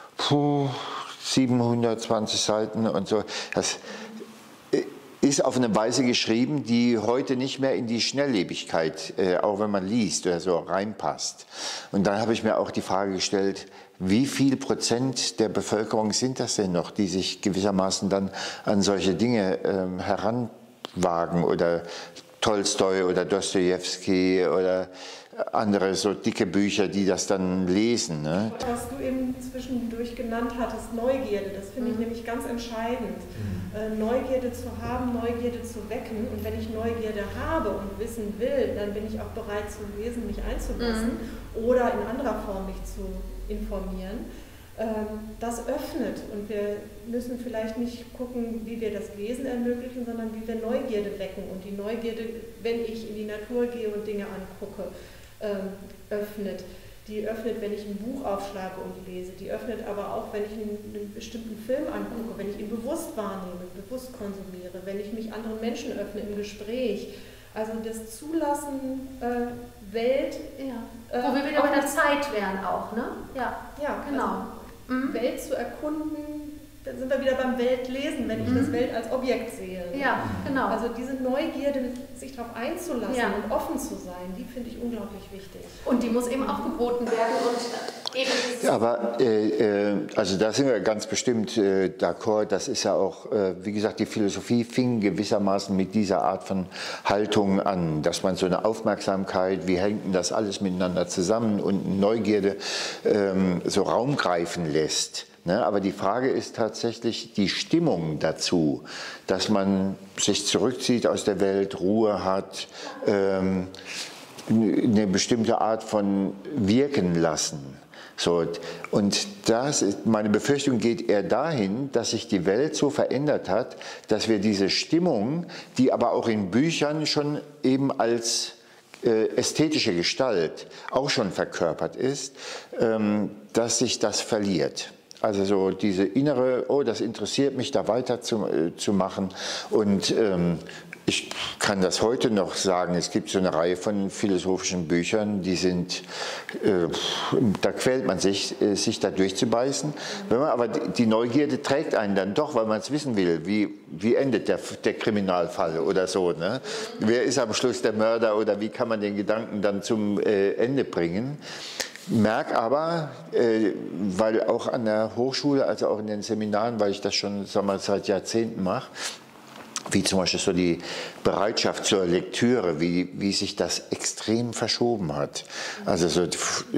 720 Seiten und so. Das ist auf eine Weise geschrieben, die heute nicht mehr in die Schnelllebigkeit, auch wenn man liest oder so, reinpasst. Und dann habe ich mir auch die Frage gestellt, wie viel Prozent der Bevölkerung sind das denn noch, die sich gewissermaßen dann an solche Dinge heranwagen oder Tolstoi oder Dostojewski oder andere so dicke Bücher, die das dann lesen. Ne? Was du eben zwischendurch genannt hattest, Neugierde, das finde ich nämlich ganz entscheidend. Neugierde zu haben, Neugierde zu wecken. Und wenn ich Neugierde habe und wissen will, dann bin ich auch bereit zu lesen, mich einzulassen oder in anderer Form mich zu informieren. Das öffnet und wir müssen vielleicht nicht gucken, wie wir das Lesen ermöglichen, sondern wie wir Neugierde wecken. Und die Neugierde, wenn ich in die Natur gehe und Dinge angucke, öffnet. Die öffnet, wenn ich ein Buch aufschlage und lese. Die öffnet aber auch, wenn ich einen bestimmten Film angucke, wenn ich ihn bewusst wahrnehme, bewusst konsumiere, wenn ich mich anderen Menschen öffne im Gespräch. Also das Zulassen, Welt. Ja. Wo wir wieder bei der Zeit wären auch, ne? Ja, ja genau. Also Welt zu erkunden, dann sind wir wieder beim Weltlesen, wenn ich das Welt als Objekt sehe. Ja, genau. Also diese Neugierde, sich darauf einzulassen und offen zu sein, die finde ich unglaublich wichtig. Und die muss eben auch geboten werden und eben ja, aber also da sind wir ganz bestimmt d'accord. Das ist ja auch, wie gesagt, die Philosophie fing gewissermaßen mit dieser Art von Haltung an, dass man so eine Aufmerksamkeit, wie hängt denn das alles miteinander zusammen und Neugierde so Raum greifen lässt. Ne, aber die Frage ist tatsächlich die Stimmung dazu, dass man sich zurückzieht aus der Welt, Ruhe hat, eine bestimmte Art von Wirken lassen. So, und das ist, meine Befürchtung geht eher dahin, dass sich die Welt so verändert hat, dass wir diese Stimmung, die aber auch in Büchern schon eben als ästhetische Gestalt auch schon verkörpert ist, dass sich das verliert. Also so diese innere, oh, das interessiert mich, da weiter zu machen. Und ich kann das heute noch sagen, es gibt so eine Reihe von philosophischen Büchern, die sind, da quält man sich da durchzubeißen. Wenn man aber die Neugierde trägt einen dann doch, weil man es wissen will, wie endet der Kriminalfall oder so. Ne? Wer ist am Schluss der Mörder oder wie kann man den Gedanken dann zum Ende bringen? Merke aber, weil auch an der Hochschule, also auch in den Seminaren, weil ich das schon seit Jahrzehnten mache, wie zum Beispiel so die Bereitschaft zur Lektüre, wie sich das extrem verschoben hat. Also so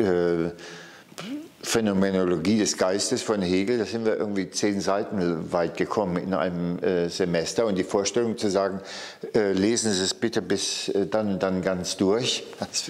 Phänomenologie des Geistes von Hegel, da sind wir irgendwie 10 Seiten weit gekommen in einem Semester und die Vorstellung zu sagen, lesen Sie es bitte bis dann ganz durch,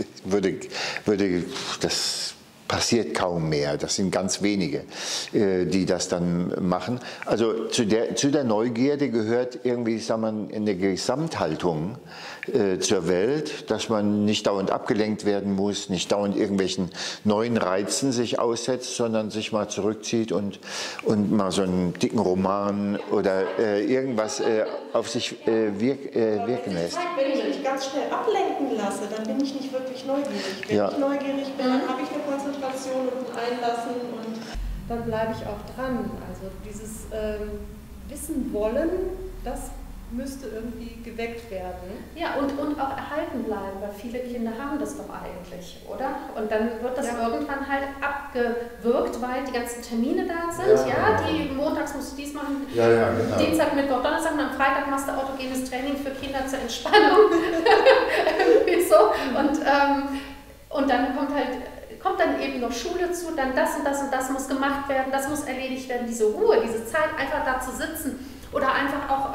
das passiert kaum mehr, das sind ganz wenige, die das dann machen. Also zu der Neugierde gehört irgendwie, sagen wir, eine Gesamthaltung zur Welt, dass man nicht dauernd abgelenkt werden muss, nicht dauernd irgendwelchen neuen Reizen sich aussetzt, sondern sich mal zurückzieht und mal so einen dicken Roman oder irgendwas auf sich wirken lässt. Wenn ich mich ganz schnell ablenken lasse, dann bin ich nicht wirklich neugierig. Wenn ich neugierig bin, dann habe ich eine Konzentration und ein Einlassen und dann bleibe ich auch dran. Also dieses Wissen wollen, das müsste irgendwie geweckt werden. Ja, und auch erhalten bleiben, weil viele Kinder haben das doch eigentlich, oder? Und dann wird das irgendwann halt abgewürgt, weil die ganzen Termine da sind, die montags musst du dies machen, genau. Dienstag, Mittwoch, Donnerstag und am Freitag machst du autogenes Training für Kinder zur Entspannung. Irgendwie so. Und dann kommt dann eben noch Schule zu, dann das und das und das muss gemacht werden, das muss erledigt werden, diese Ruhe, diese Zeit, einfach da zu sitzen oder einfach auch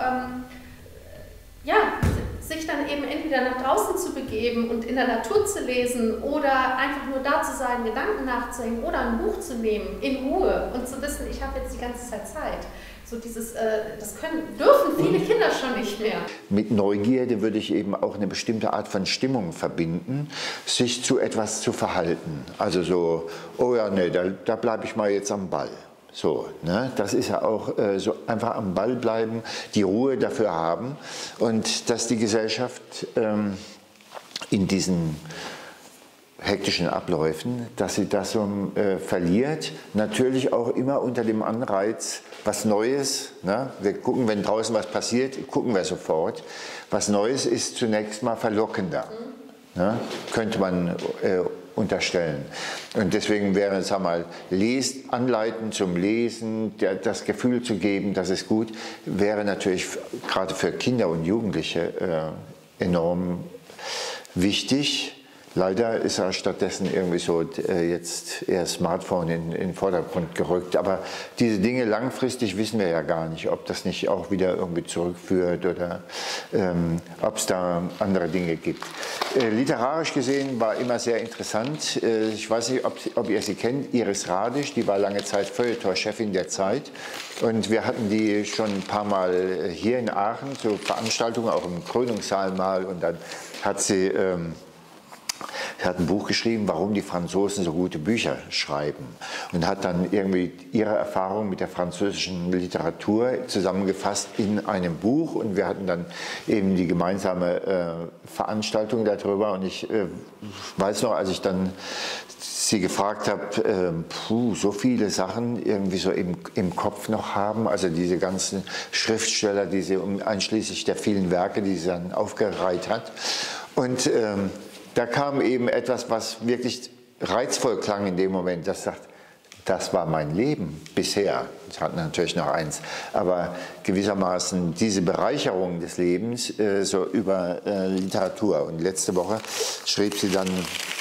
sich dann eben entweder nach draußen zu begeben und in der Natur zu lesen oder einfach nur da zu sein, Gedanken nachzuhängen oder ein Buch zu nehmen, in Ruhe und zu wissen, ich habe jetzt die ganze Zeit Zeit. So dieses, dürfen viele Kinder schon nicht mehr. Mit Neugierde würde ich eben auch eine bestimmte Art von Stimmung verbinden, sich zu etwas zu verhalten. Also so, oh ja, nee, da bleibe ich mal jetzt am Ball. So, ne? Das ist ja auch so einfach am Ball bleiben, die Ruhe dafür haben und dass die Gesellschaft in diesen hektischen Abläufen, dass sie das so verliert, natürlich auch immer unter dem Anreiz, was Neues, ne? Wir gucken, wenn draußen was passiert, gucken wir sofort. Was Neues ist zunächst mal verlockender, ne? Könnte man unterstellen. Und deswegen wäre es einmal anleiten zum Lesen, das Gefühl zu geben, das ist gut, wäre natürlich gerade für Kinder und Jugendliche enorm wichtig. Leider ist er stattdessen irgendwie so jetzt eher Smartphone in den Vordergrund gerückt. Aber diese Dinge langfristig wissen wir ja gar nicht, ob das nicht auch wieder irgendwie zurückführt oder ob es da andere Dinge gibt. Literarisch gesehen war immer sehr interessant. Ich weiß nicht, ob ihr sie kennt, Iris Radisch, die war lange Zeit Feuilleton-Chefin der Zeit. Und wir hatten die schon ein paar Mal hier in Aachen zu Veranstaltungen, auch im Krönungssaal mal. Und dann hat sie ein Buch geschrieben, warum die Franzosen so gute Bücher schreiben und hat dann irgendwie ihre Erfahrung mit der französischen Literatur zusammengefasst in einem Buch und wir hatten dann eben die gemeinsame Veranstaltung darüber und ich weiß noch, als ich dann sie gefragt habe, so viele Sachen irgendwie so im Kopf noch haben, also diese ganzen Schriftsteller, einschließlich der vielen Werke, die sie dann aufgereiht hat und da kam eben etwas, was wirklich reizvoll klang in dem Moment, das sagt, das war mein Leben bisher. Es hat natürlich noch eins, aber gewissermaßen diese Bereicherung des Lebens so über Literatur. Und letzte Woche schrieb sie dann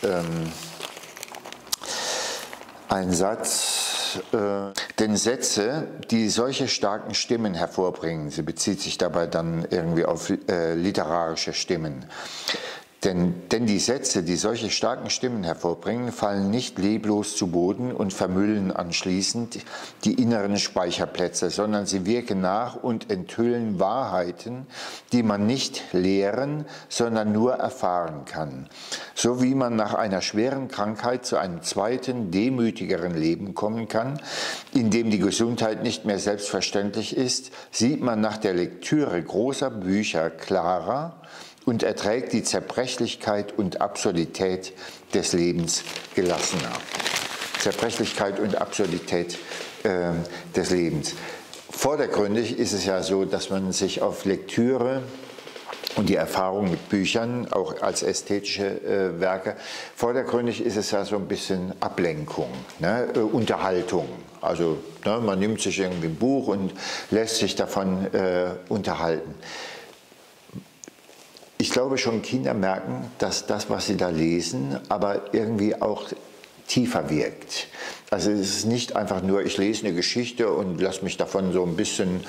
einen Satz, denn Sätze, die solche starken Stimmen hervorbringen, sie bezieht sich dabei dann irgendwie auf literarische Stimmen, denn die Sätze, die solche starken Stimmen hervorbringen, fallen nicht leblos zu Boden und vermüllen anschließend die inneren Speicherplätze, sondern sie wirken nach und enthüllen Wahrheiten, die man nicht lehren, sondern nur erfahren kann. So wie man nach einer schweren Krankheit zu einem zweiten, demütigeren Leben kommen kann, in dem die Gesundheit nicht mehr selbstverständlich ist, sieht man nach der Lektüre großer Bücher klarer und erträgt die Zerbrechlichkeit und Absurdität des Lebens gelassener. Zerbrechlichkeit und Absurdität des Lebens. Vordergründig ist es ja so, dass man sich auf Lektüre und die Erfahrung mit Büchern, auch als ästhetische Werke, vordergründig ist es ja so ein bisschen Ablenkung, ne? Unterhaltung. Also ne, man nimmt sich irgendwie ein Buch und lässt sich davon unterhalten. Ich glaube schon, Kinder merken, dass das, was sie da lesen, aber irgendwie auch tiefer wirkt. Also es ist nicht einfach nur, ich lese eine Geschichte und lasse mich davon so ein bisschen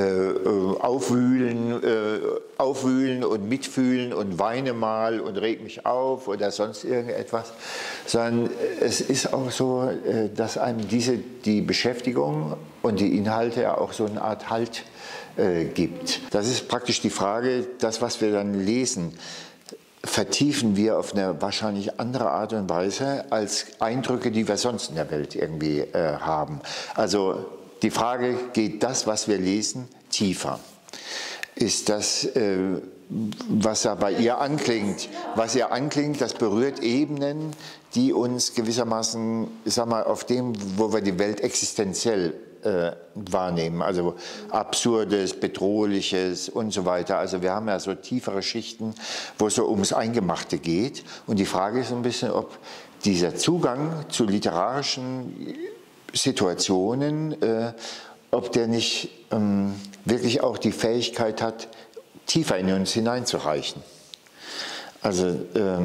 aufwühlen und mitfühlen und weine mal und reg mich auf oder sonst irgendetwas, sondern es ist auch so, dass einem die Beschäftigung und die Inhalte ja auch so eine Art Halt gibt. Das ist praktisch die Frage, das, was wir dann lesen, vertiefen wir auf eine wahrscheinlich andere Art und Weise als Eindrücke, die wir sonst in der Welt irgendwie haben. Also die Frage, geht das, was wir lesen, tiefer? Ist das, was ja bei ihr anklingt, das berührt Ebenen, die uns gewissermaßen, sag mal, auf dem, wo wir die Welt existenziell wahrnehmen, also Absurdes, Bedrohliches und so weiter. Also wir haben ja so tiefere Schichten, wo es so ums Eingemachte geht. Und die Frage ist ein bisschen, ob dieser Zugang zu literarischen Situationen, ob der nicht wirklich auch die Fähigkeit hat, tiefer in uns hineinzureichen. Also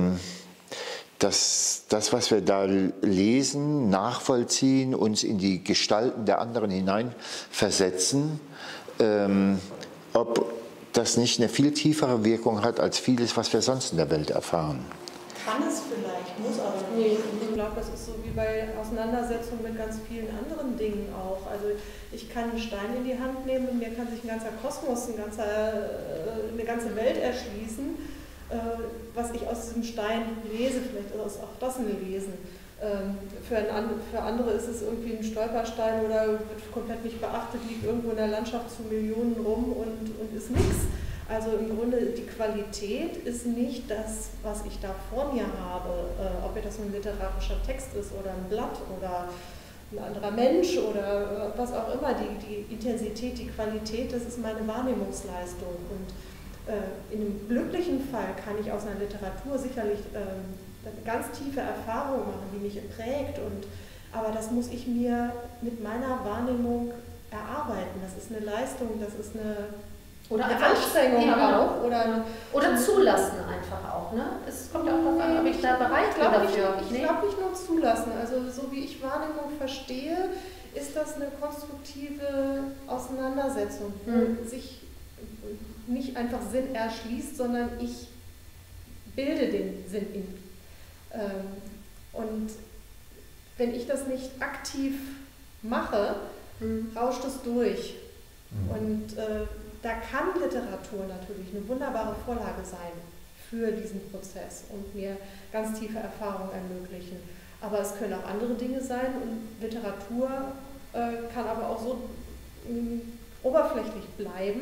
das, was wir da lesen, nachvollziehen, uns in die Gestalten der anderen hineinversetzen, ob das nicht eine viel tiefere Wirkung hat als vieles, was wir sonst in der Welt erfahren. Kann es vielleicht, muss aber nicht. Ich glaube, das ist so wie bei Auseinandersetzungen mit ganz vielen anderen Dingen auch. Also ich kann einen Stein in die Hand nehmen und mir kann sich ein ganzer Kosmos, eine ganze Welt erschließen, was ich aus diesem Stein lese, vielleicht ist auch das ein Lesen. Für andere ist es irgendwie ein Stolperstein oder wird komplett nicht beachtet, liegt irgendwo in der Landschaft zu Millionen rum und ist nichts. Also im Grunde die Qualität ist nicht das, was ich da vor mir habe, ob das ein literarischer Text ist oder ein Blatt oder ein anderer Mensch oder was auch immer. Die Intensität, die Qualität, das ist meine Wahrnehmungsleistung. Und in einem glücklichen Fall kann ich aus einer Literatur sicherlich eine ganz tiefe Erfahrung machen, die mich prägt. Aber das muss ich mir mit meiner Wahrnehmung erarbeiten. Das ist eine Leistung, das ist eine Anstrengung ja, auch. Oder zulassen einfach auch. Ne? Es kommt ja auch darauf an, ob ich da bereit bin dafür. Ich glaube nicht nur zulassen. Also so wie ich Wahrnehmung verstehe, ist das eine konstruktive Auseinandersetzung, wo sich nicht einfach Sinn erschließt, sondern ich bilde den Sinn in. Und wenn ich das nicht aktiv mache, rauscht es durch. Und da kann Literatur natürlich eine wunderbare Vorlage sein für diesen Prozess und mir ganz tiefe Erfahrungen ermöglichen. Aber es können auch andere Dinge sein und Literatur kann aber auch so oberflächlich bleiben.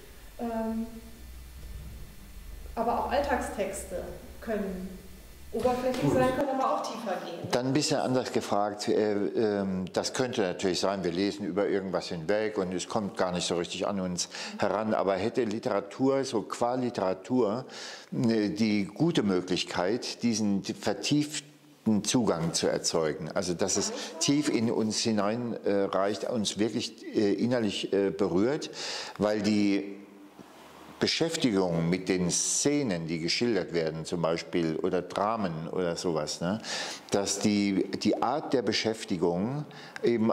Aber auch Alltagstexte können oberflächlich sein, können aber auch tiefer gehen. Dann ein bisschen anders gefragt, das könnte natürlich sein, wir lesen über irgendwas hinweg und es kommt gar nicht so richtig an uns heran, aber hätte Literatur, so qua Literatur, die gute Möglichkeit, diesen vertieften Zugang zu erzeugen, also dass es tief in uns hineinreicht, uns wirklich innerlich berührt, weil die Beschäftigung mit den Szenen, die geschildert werden, zum Beispiel, oder Dramen oder sowas, ne, dass die Art der Beschäftigung eben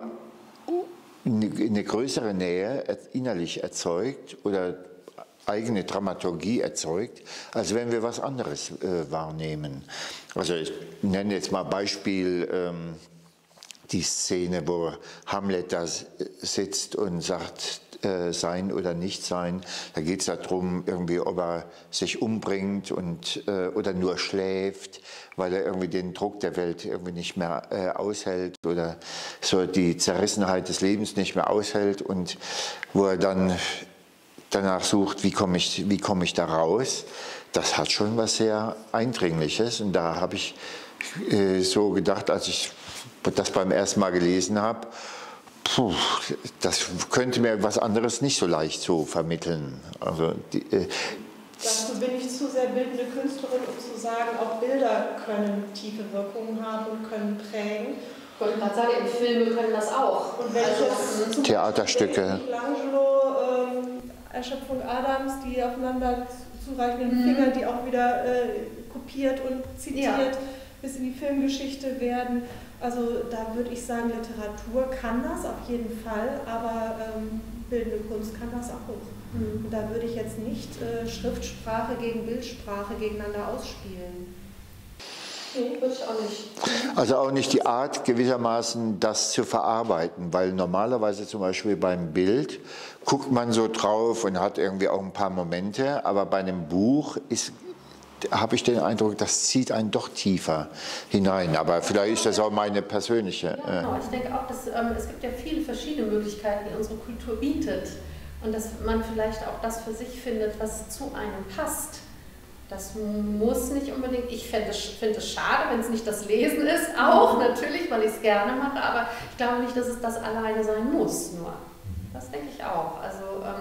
eine größere Nähe innerlich erzeugt oder eigene Dramaturgie erzeugt, als wenn wir was anderes wahrnehmen. Also ich nenne jetzt mal Beispiel die Szene, wo Hamlet da sitzt und sagt, sein oder nicht sein. Da geht es darum, irgendwie, ob er sich umbringt oder nur schläft, weil er irgendwie den Druck der Welt irgendwie nicht mehr aushält oder so die Zerrissenheit des Lebens nicht mehr aushält und wo er dann danach sucht, wie komme ich da raus. Das hat schon was sehr Eindringliches und da habe ich so gedacht, als ich das beim ersten Mal gelesen habe, das könnte mir was anderes nicht so leicht so vermitteln. Also Dazu bin ich zu sehr bildende Künstlerin, um zu sagen, auch Bilder können tiefe Wirkungen haben und können prägen. Ich wollte gerade sagen, Filme können das auch. Und wenn ich jetzt Theaterstücke. Michelangelo, Erschöpfung Adams, die aufeinander zureichenden Finger, die auch wieder kopiert und zitiert bis in die Filmgeschichte werden. Also da würde ich sagen, Literatur kann das auf jeden Fall, aber bildende Kunst kann das auch. Und da würde ich jetzt nicht Schriftsprache gegen Bildsprache gegeneinander ausspielen. Nee, würde ich auch nicht. Also auch nicht die Art gewissermaßen das zu verarbeiten, weil normalerweise zum Beispiel beim Bild guckt man so drauf und hat irgendwie auch ein paar Momente, aber bei einem Buch habe ich den Eindruck, das zieht einen doch tiefer hinein. Aber vielleicht ist das auch meine persönliche. Ja, genau. Ich denke auch, dass es gibt ja viele verschiedene Möglichkeiten, die unsere Kultur bietet. Und dass man vielleicht auch das für sich findet, was zu einem passt. Das muss nicht unbedingt, ich finde es schade, wenn es nicht das Lesen ist, auch natürlich, weil ich es gerne mache, aber ich glaube nicht, dass es das alleine sein muss, nur. Das denke ich auch. Also,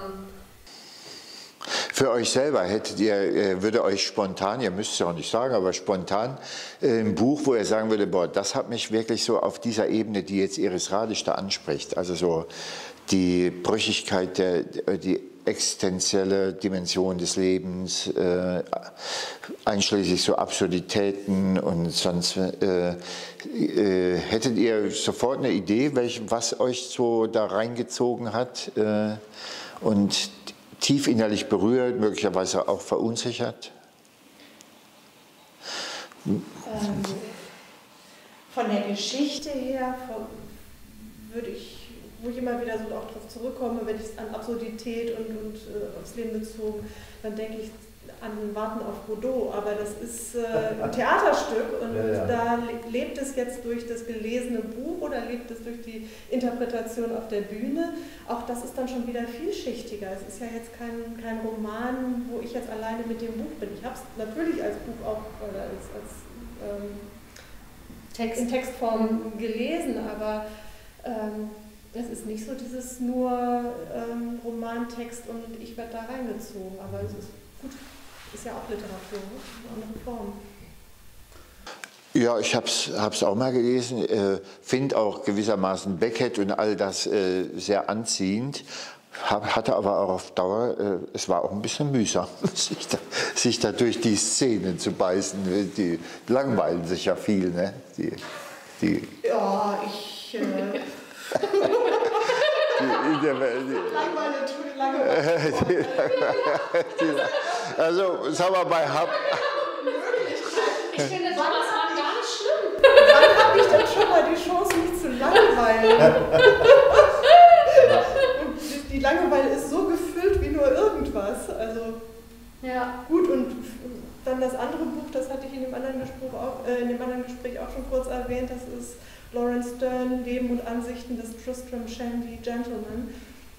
für euch selber würde euch spontan, ihr müsst es ja auch nicht sagen, aber spontan ein Buch, wo ihr sagen würde, boah, das hat mich wirklich so auf dieser Ebene, die jetzt Iris Radisch da anspricht, also so die Brüchigkeit, die existenzielle Dimension des Lebens, einschließlich so Absurditäten und sonst, hättet ihr sofort eine Idee, was euch so da reingezogen hat und tief innerlich berührt, möglicherweise auch verunsichert? Von der Geschichte her würde ich wo ich immer wieder so auch darauf zurückkomme, wenn ich an Absurdität und aufs Leben bezogen, dann denke ich an Warten auf Godot, aber das ist ein Theaterstück und da lebt es jetzt durch das gelesene Buch oder lebt es durch die Interpretation auf der Bühne. Auch das ist dann schon wieder vielschichtiger. Es ist ja jetzt kein Roman, wo ich jetzt alleine mit dem Buch bin. Ich habe es natürlich als Buch auch oder in Textform gelesen, aber es ist nicht so dieses nur Romantext und ich werde da reingezogen, aber es ist gut. Ist ja auch Literatur, eine andere Form. Ja, ich hab's auch mal gelesen, finde auch gewissermaßen Beckett und all das sehr anziehend, hatte aber auch auf Dauer, es war auch ein bisschen mühsam, sich da durch die Szenen zu beißen. Die langweilen sich ja viel, ne? Ja, ich... Also, sagen wir bei ich finde Thomas Mann gar nicht schlimm. Wann habe ich denn schon mal die Chance, mich zu langweilen? Und die Langeweile ist so gefüllt wie nur irgendwas. Also ja. Gut, und dann das andere Buch, das hatte ich in dem anderen Gespräch auch schon kurz erwähnt, das ist Lawrence Stern, Leben und Ansichten des Tristram Shandy Gentleman.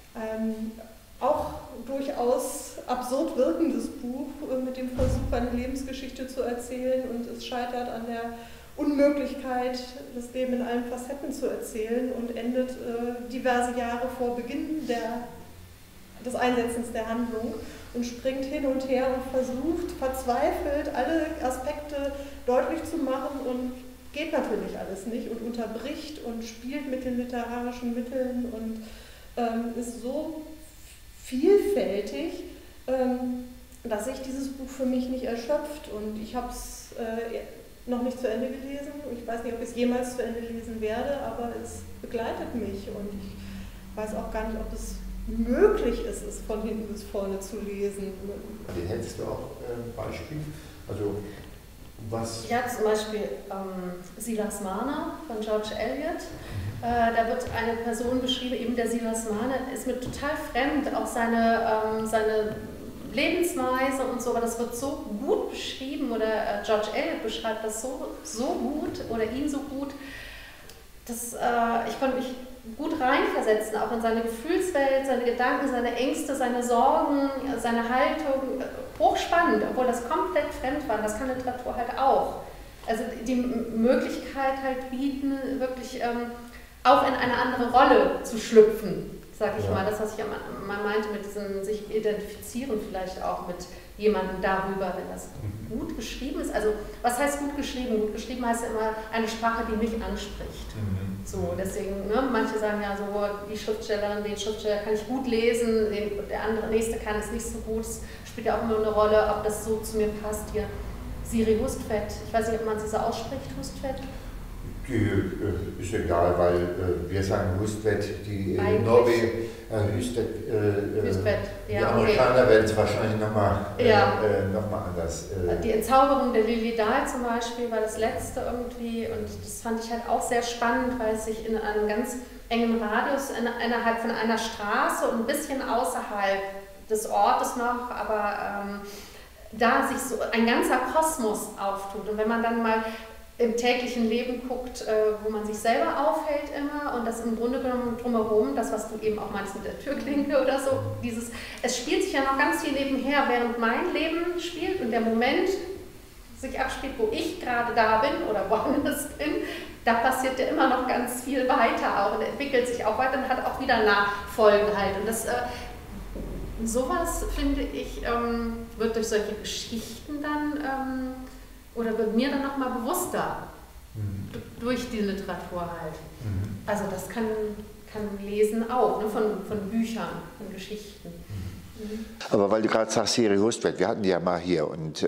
Auch durchaus absurd wirkendes Buch mit dem Versuch, eine Lebensgeschichte zu erzählen, und es scheitert an der Unmöglichkeit, das Leben in allen Facetten zu erzählen, und endet diverse Jahre vor Beginn des Einsetzens der Handlung und springt hin und her und versucht verzweifelt, alle Aspekte deutlich zu machen, und geht natürlich alles nicht und unterbricht und spielt mit den literarischen Mitteln und ist so vielfältig, dass sich dieses Buch für mich nicht erschöpft, und ich habe es noch nicht zu Ende gelesen. Ich weiß nicht, ob ich es jemals zu Ende lesen werde, aber es begleitet mich, und ich weiß auch gar nicht, ob es möglich ist, es von hinten bis vorne zu lesen. Den hättest du auch Beispiel? Also was? Ja, zum Beispiel Silas Marner von George Eliot. Da wird eine Person beschrieben, eben der Silas Marner ist mir total fremd, auch seine Lebensweise und so, aber das wird so gut beschrieben, oder George Eliot beschreibt das so gut oder ihn so gut, dass ich konnte mich gut reinversetzen, auch in seine Gefühlswelt, seine Gedanken, seine Ängste, seine Sorgen, seine Haltung. Hochspannend, obwohl das komplett fremd war. Das kann Literatur halt auch. Also die Möglichkeit halt bieten, wirklich auch in eine andere Rolle zu schlüpfen, sag ich mal. Das, was ich mal meinte, mit diesem sich identifizieren vielleicht auch mit jemandem darüber, wenn das gut geschrieben ist. Also was heißt gut geschrieben? Gut geschrieben heißt ja immer eine Sprache, die mich anspricht. So, deswegen, ne, manche sagen ja so, die Schriftstellerin, den Schriftsteller kann ich gut lesen, der nächste kann es nicht so gut. Es spielt ja auch immer eine Rolle, ob das so zu mir passt hier. Siri Hustvedt, ich weiß nicht, ob man sie so ausspricht, Hustvedt. Die ist egal, weil wir sagen Hustvedt, die Norweger, Hustvedt, die Amerikaner werden es wahrscheinlich nochmal anders. Die Entzauberung der Lily Dahl zum Beispiel war das letzte irgendwie, und das fand ich halt auch sehr spannend, weil es sich in einem ganz engen Radius innerhalb von einer Straße und ein bisschen außerhalb des Ortes noch, aber da sich so ein ganzer Kosmos auftut. Und wenn man dann mal im täglichen Leben guckt, wo man sich selber aufhält immer, und das im Grunde genommen drumherum, das, was du eben auch meinst mit der Türklinke oder so, es spielt sich ja noch ganz viel nebenher, während mein Leben spielt und der Moment sich abspielt, wo ich gerade da bin oder woanders bin, da passiert ja immer noch ganz viel weiter auch und entwickelt sich auch weiter und hat auch wieder Nachfolgen halt. Und das sowas, finde ich, wird durch solche Geschichten dann oder wird mir dann nochmal bewusster durch die Literatur halt. Also das kann Lesen auch, ne, von Büchern, von Geschichten. Aber weil du gerade sagst, Siri Hustvedt, wir hatten die ja mal hier, und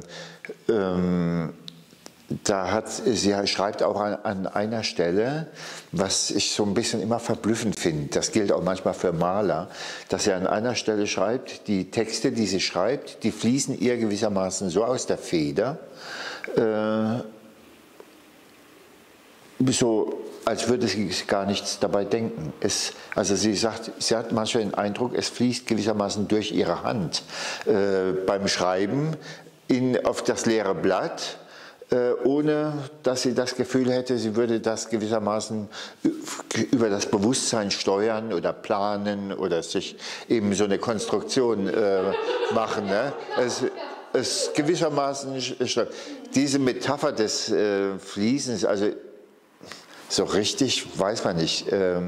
sie schreibt auch an einer Stelle, was ich so ein bisschen immer verblüffend finde, das gilt auch manchmal für Maler, dass sie an einer Stelle schreibt, die Texte, die sie schreibt, die fließen ihr gewissermaßen so aus der Feder, so als würde sie gar nichts dabei denken. Also sie sagt, sie hat manchmal den Eindruck, es fließt gewissermaßen durch ihre Hand beim Schreiben auf das leere Blatt, ohne dass sie das Gefühl hätte, sie würde das gewissermaßen über das Bewusstsein steuern oder planen oder sich eben so eine Konstruktion machen. Ne? Es gewissermaßen, diese Metapher des Fließens, also so richtig weiß man nicht.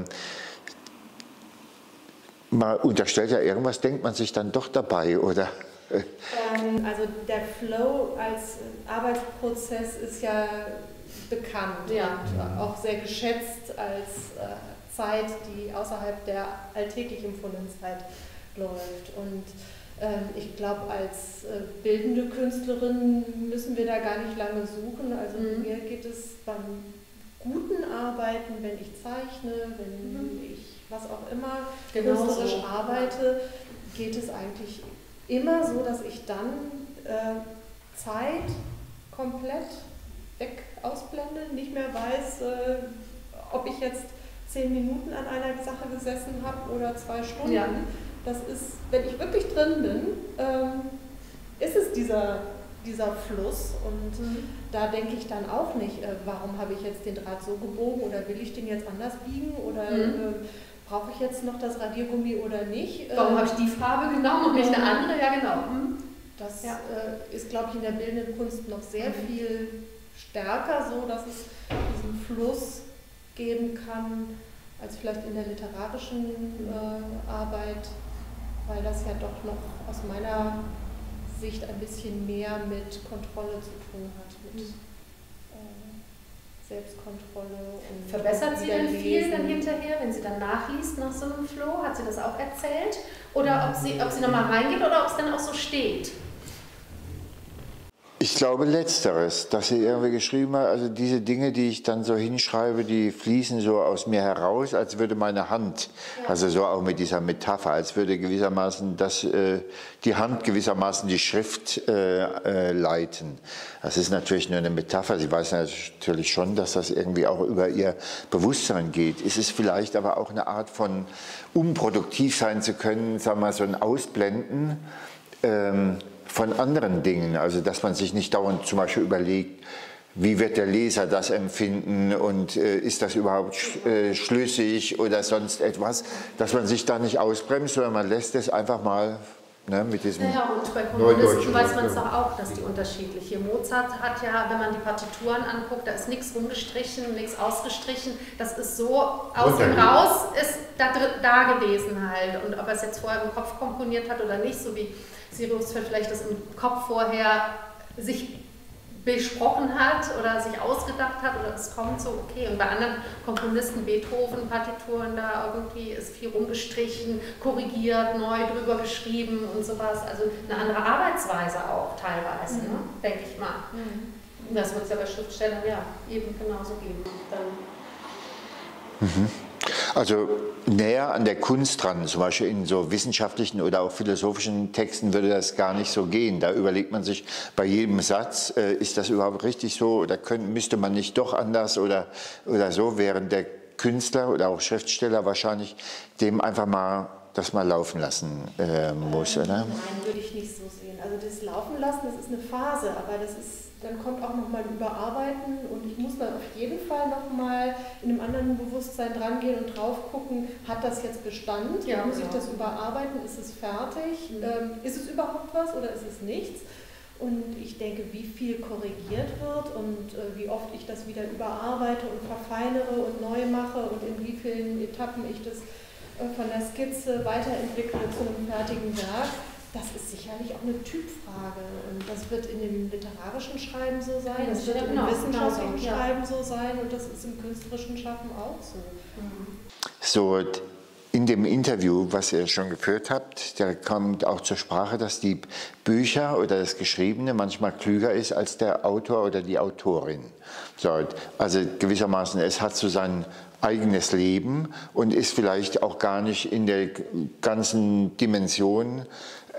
Man unterstellt ja irgendwas, denkt man sich dann doch dabei, oder? Also der Flow als Arbeitsprozess ist ja bekannt und auch sehr geschätzt als Zeit, die außerhalb der alltäglich empfundenen Zeit läuft. Und ich glaube, als bildende Künstlerin müssen wir da gar nicht lange suchen. Also mir geht es beim guten Arbeiten, wenn ich zeichne, wenn ich was auch immer künstlerisch arbeite, geht es eigentlich immer so, dass ich dann Zeit komplett ausblende, nicht mehr weiß, ob ich jetzt 10 Minuten an einer Sache gesessen habe oder 2 Stunden. Ja. Das ist, wenn ich wirklich drin bin, ist es dieser Fluss und da denke ich dann auch nicht, warum habe ich jetzt den Draht so gebogen oder will ich den jetzt anders biegen oder brauche ich jetzt noch das Radiergummi oder nicht? Warum habe ich die Farbe genommen und nicht eine andere? Ja, genau. Das ist, glaube ich, in der bildenden Kunst noch sehr viel stärker so, dass es diesen Fluss geben kann, als vielleicht in der literarischen Arbeit, weil das ja doch noch aus meiner Sicht ein bisschen mehr mit Kontrolle zu tun hat, mit Selbstkontrolle. Und verbessert sie denn viel dann hinterher, wenn sie dann nachliest nach so einem Flow? Hat sie das auch erzählt? Oder ob sie nochmal reingeht oder ob es dann auch so steht? Ich glaube Letzteres, dass sie irgendwie geschrieben hat, also diese Dinge, die ich dann so hinschreibe, die fließen so aus mir heraus, als würde meine Hand, also so auch mit dieser Metapher, als würde gewissermaßen die Hand gewissermaßen die Schrift leiten. Das ist natürlich nur eine Metapher, sie weiß natürlich schon, dass das irgendwie auch über ihr Bewusstsein geht. Es ist vielleicht aber auch eine Art von, um produktiv sein zu können, sagen wir mal, so ein Ausblenden, von anderen Dingen, also dass man sich nicht dauernd zum Beispiel überlegt, wie wird der Leser das empfinden und ist das überhaupt schlüssig oder sonst etwas, dass man sich da nicht ausbremst, sondern man lässt es einfach mal mit diesem und bei Komponisten weiß man es auch, dass die unterschiedliche. Mozart hat ja, wenn man die Partituren anguckt, da ist nichts rumgestrichen, nichts ausgestrichen, das ist so aus und raus, ist da gewesen halt und ob er es jetzt vorher im Kopf komponiert hat oder nicht, so wie Sirius vielleicht das im Kopf vorher sich besprochen hat oder sich ausgedacht hat oder es kommt so, okay. Und bei anderen Komponisten, Beethoven, Partituren, da irgendwie ist viel rumgestrichen, korrigiert, neu drüber geschrieben und sowas. Also eine andere Arbeitsweise auch teilweise, denke ich mal. Das wird es ja bei Schriftstellern eben genauso geben. Also näher an der Kunst dran, zum Beispiel in so wissenschaftlichen oder auch philosophischen Texten würde das gar nicht so gehen. Da überlegt man sich bei jedem Satz, ist das überhaupt richtig so oder müsste man nicht doch anders oder so, während der Künstler oder auch Schriftsteller wahrscheinlich dem einfach mal das mal laufen lassen muss, oder? Nein, würde ich nicht so sehen. Also das Laufen lassen, das ist eine Phase, aber dann kommt auch nochmal ein Überarbeiten und ich muss dann auf jeden Fall nochmal in einem anderen Bewusstsein dran gehen und drauf gucken, hat das jetzt Bestand? Ja, muss ich das überarbeiten? Ist es fertig? Ist es überhaupt was oder ist es nichts? Und ich denke, wie viel korrigiert wird und wie oft ich das wieder überarbeite und verfeinere und neu mache und in wie vielen Etappen ich das von der Skizze weiterentwickle zu einem fertigen Werk. Das ist sicherlich auch eine Typfrage und das wird in dem literarischen Schreiben so sein, das wird im wissenschaftlichen Schreiben so sein und das ist im künstlerischen Schaffen auch so. So, in dem Interview, was ihr schon geführt habt, da kommt auch zur Sprache, dass die Bücher oder das Geschriebene manchmal klüger ist als der Autor oder die Autorin. So, also gewissermaßen, es hat so sein eigenes Leben und ist vielleicht auch gar nicht in der ganzen Dimension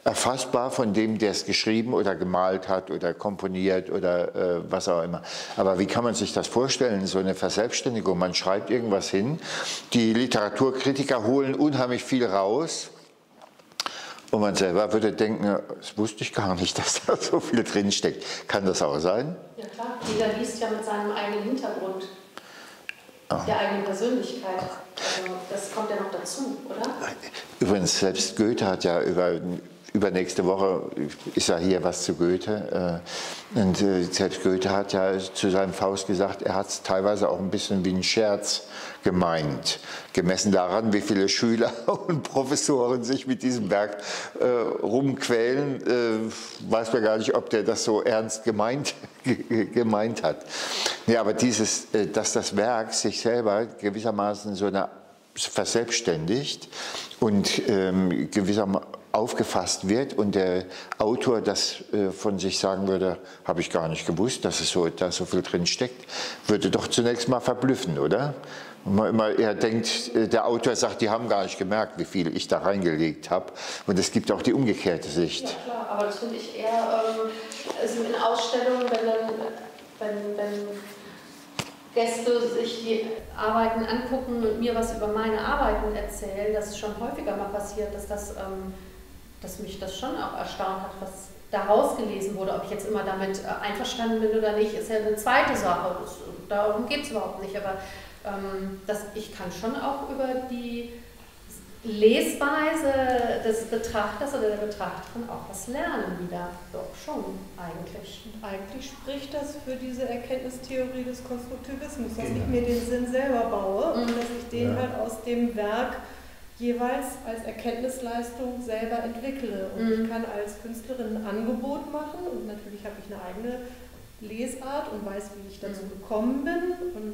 erfassbar von dem, der es geschrieben oder gemalt hat oder komponiert oder was auch immer. Aber wie kann man sich das vorstellen, so eine Verselbstständigung? Man schreibt irgendwas hin, die Literaturkritiker holen unheimlich viel raus und man selber würde denken, das wusste ich gar nicht, dass da so viel drinsteckt. Kann das auch sein? Ja klar, jeder liest ja mit seinem eigenen Hintergrund, der eigenen Persönlichkeit. Also das kommt ja noch dazu, oder? Übrigens, selbst Goethe hat ja übernächste Woche ist ja hier was zu Goethe. Und selbst Goethe hat ja zu seinem Faust gesagt, er hat es teilweise auch ein bisschen wie ein Scherz gemeint. Gemessen daran, wie viele Schüler und Professoren sich mit diesem Werk rumquälen, weiß man gar nicht, ob der das so ernst gemeint hat. Ja, aber dass das Werk sich selber gewissermaßen so verselbstständigt und gewissermaßen aufgefasst wird und der Autor das von sich sagen würde, habe ich gar nicht gewusst, dass da so viel drin steckt, würde doch zunächst mal verblüffen, oder? Und man immer eher denkt, der Autor sagt, die haben gar nicht gemerkt, wie viel ich da reingelegt habe. Und es gibt auch die umgekehrte Sicht. Ja klar, aber das finde ich eher also in Ausstellungen, wenn Gäste sich die Arbeiten angucken und mir was über meine Arbeiten erzählen, das ist schon häufiger mal passiert, dass mich das schon auch erstaunt hat, was da rausgelesen wurde. Ob ich jetzt immer damit einverstanden bin oder nicht, ist ja eine zweite Sache. Darum geht es überhaupt nicht. Aber ich kann schon auch über die Lesweise des Betrachters oder der Betrachterin auch was lernen wieder. Doch schon, eigentlich. Und eigentlich spricht das für diese Erkenntnistheorie des Konstruktivismus, dass ich mir den Sinn selber baue und dass ich den halt aus dem Werk jeweils als Erkenntnisleistung selber entwickle. Und ich kann als Künstlerin ein Angebot machen und natürlich habe ich eine eigene Lesart und weiß, wie ich dazu gekommen bin.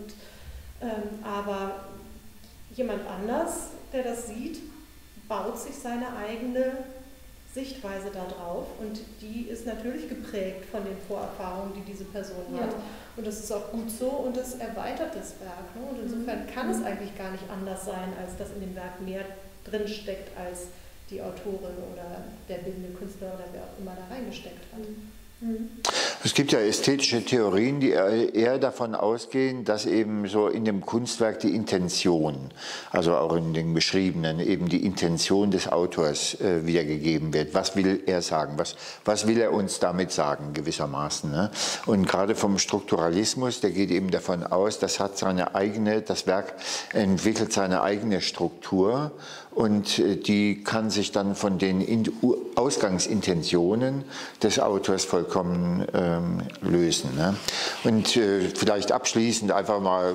Aber jemand anders, der das sieht, baut sich seine eigene Sichtweise darauf und die ist natürlich geprägt von den Vorerfahrungen, die diese Person hat. Und das ist auch gut so und das erweitert das Werk. Ne? Und insofern kann es eigentlich gar nicht anders sein, als dass in dem Werk mehr drin steckt, als die Autorin oder der bildende Künstler oder wer auch immer da reingesteckt hat. Es gibt ja ästhetische Theorien, die eher davon ausgehen, dass eben so in dem Kunstwerk die Intention, also auch in den Beschriebenen, eben die Intention des Autors wiedergegeben wird. Was will er sagen? Was will er uns damit sagen, gewissermaßen? Ne? Und gerade vom Strukturalismus, der geht eben davon aus, das Werk entwickelt seine eigene Struktur und die kann sich dann von den Ausgangsintentionen des Autors vollkommen lösen. Ne? Und vielleicht abschließend einfach mal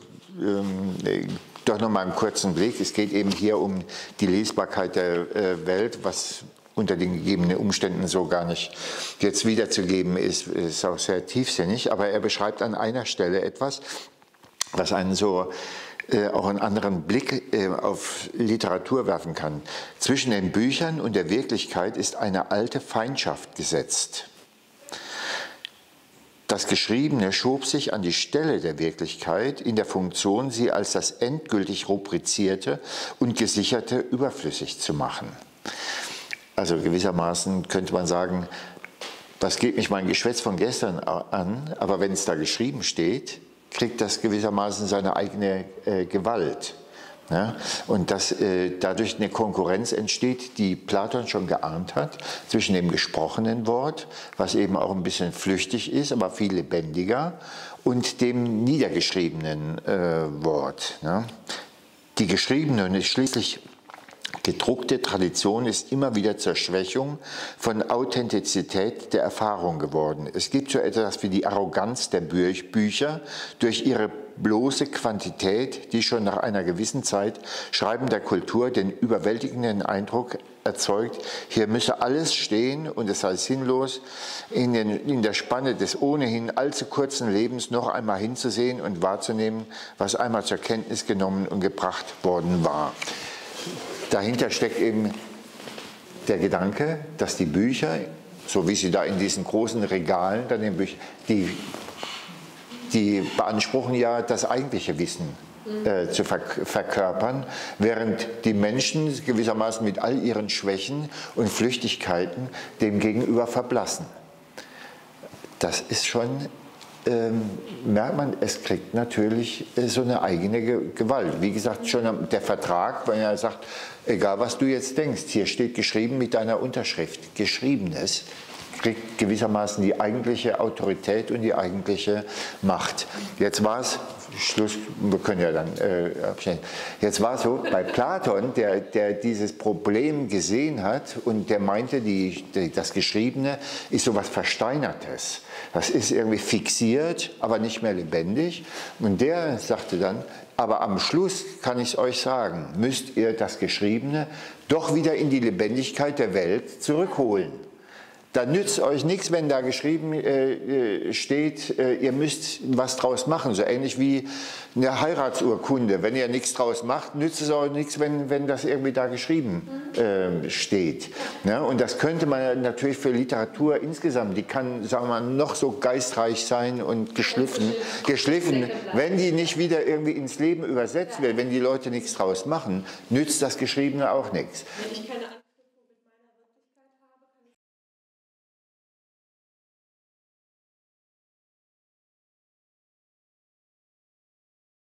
doch noch mal einen kurzen Blick. Es geht eben hier um die Lesbarkeit der Welt, was unter den gegebenen Umständen so gar nicht jetzt wiederzugeben ist auch sehr tiefsinnig. Aber er beschreibt an einer Stelle etwas, was einen so auch einen anderen Blick auf Literatur werfen kann. Zwischen den Büchern und der Wirklichkeit ist eine alte Feindschaft gesetzt. Das Geschriebene schob sich an die Stelle der Wirklichkeit in der Funktion, sie als das endgültig rubrizierte und gesicherte überflüssig zu machen. Also gewissermaßen könnte man sagen, was geht mich mein Geschwätz von gestern an, aber wenn es da geschrieben steht, kriegt das gewissermaßen seine eigene Gewalt. Ja? Und dass dadurch eine Konkurrenz entsteht, die Platon schon geahnt hat, zwischen dem gesprochenen Wort, was eben auch ein bisschen flüchtig ist, aber viel lebendiger, und dem niedergeschriebenen Wort. Ja? Die geschriebene und schließlich gedruckte Tradition ist immer wieder zur Schwächung von Authentizität der Erfahrung geworden. Es gibt so etwas wie die Arroganz der Bücher durch ihre bloße Quantität, die schon nach einer gewissen Zeit schreibender Kultur den überwältigenden Eindruck erzeugt, hier müsse alles stehen und es sei sinnlos, in der Spanne des ohnehin allzu kurzen Lebens noch einmal hinzusehen und wahrzunehmen, was einmal zur Kenntnis genommen und gebracht worden war. Dahinter steckt eben der Gedanke, dass die Bücher, so wie sie da in diesen großen Regalen, dann die beanspruchen ja das eigentliche Wissen zu verkörpern, während die Menschen gewissermaßen mit all ihren Schwächen und Flüchtigkeiten dem gegenüber verblassen. Das ist schon, merkt man, es kriegt natürlich so eine eigene Gewalt. Wie gesagt, schon der Vertrag, wenn er sagt, egal was du jetzt denkst, hier steht geschrieben mit deiner Unterschrift, Geschriebenes, kriegt gewissermaßen die eigentliche Autorität und die eigentliche Macht. Jetzt war es, Schluss, wir können ja dann abstellen. Jetzt war es so, bei Platon, der dieses Problem gesehen hat und der meinte, das Geschriebene ist so etwas Versteinertes. Das ist irgendwie fixiert, aber nicht mehr lebendig. Und der sagte dann, aber am Schluss kann ich es euch sagen, müsst ihr das Geschriebene doch wieder in die Lebendigkeit der Welt zurückholen. Da nützt euch nichts, wenn da geschrieben steht, ihr müsst was draus machen. So ähnlich wie eine Heiratsurkunde. Wenn ihr nichts draus macht, nützt es auch nichts, wenn das irgendwie da geschrieben steht. Ja, und das könnte man natürlich für Literatur insgesamt, die kann, sagen wir mal, noch so geistreich sein und geschliffen, wenn die nicht wieder irgendwie ins Leben übersetzt wird, wenn die Leute nichts draus machen, nützt das Geschriebene auch nichts.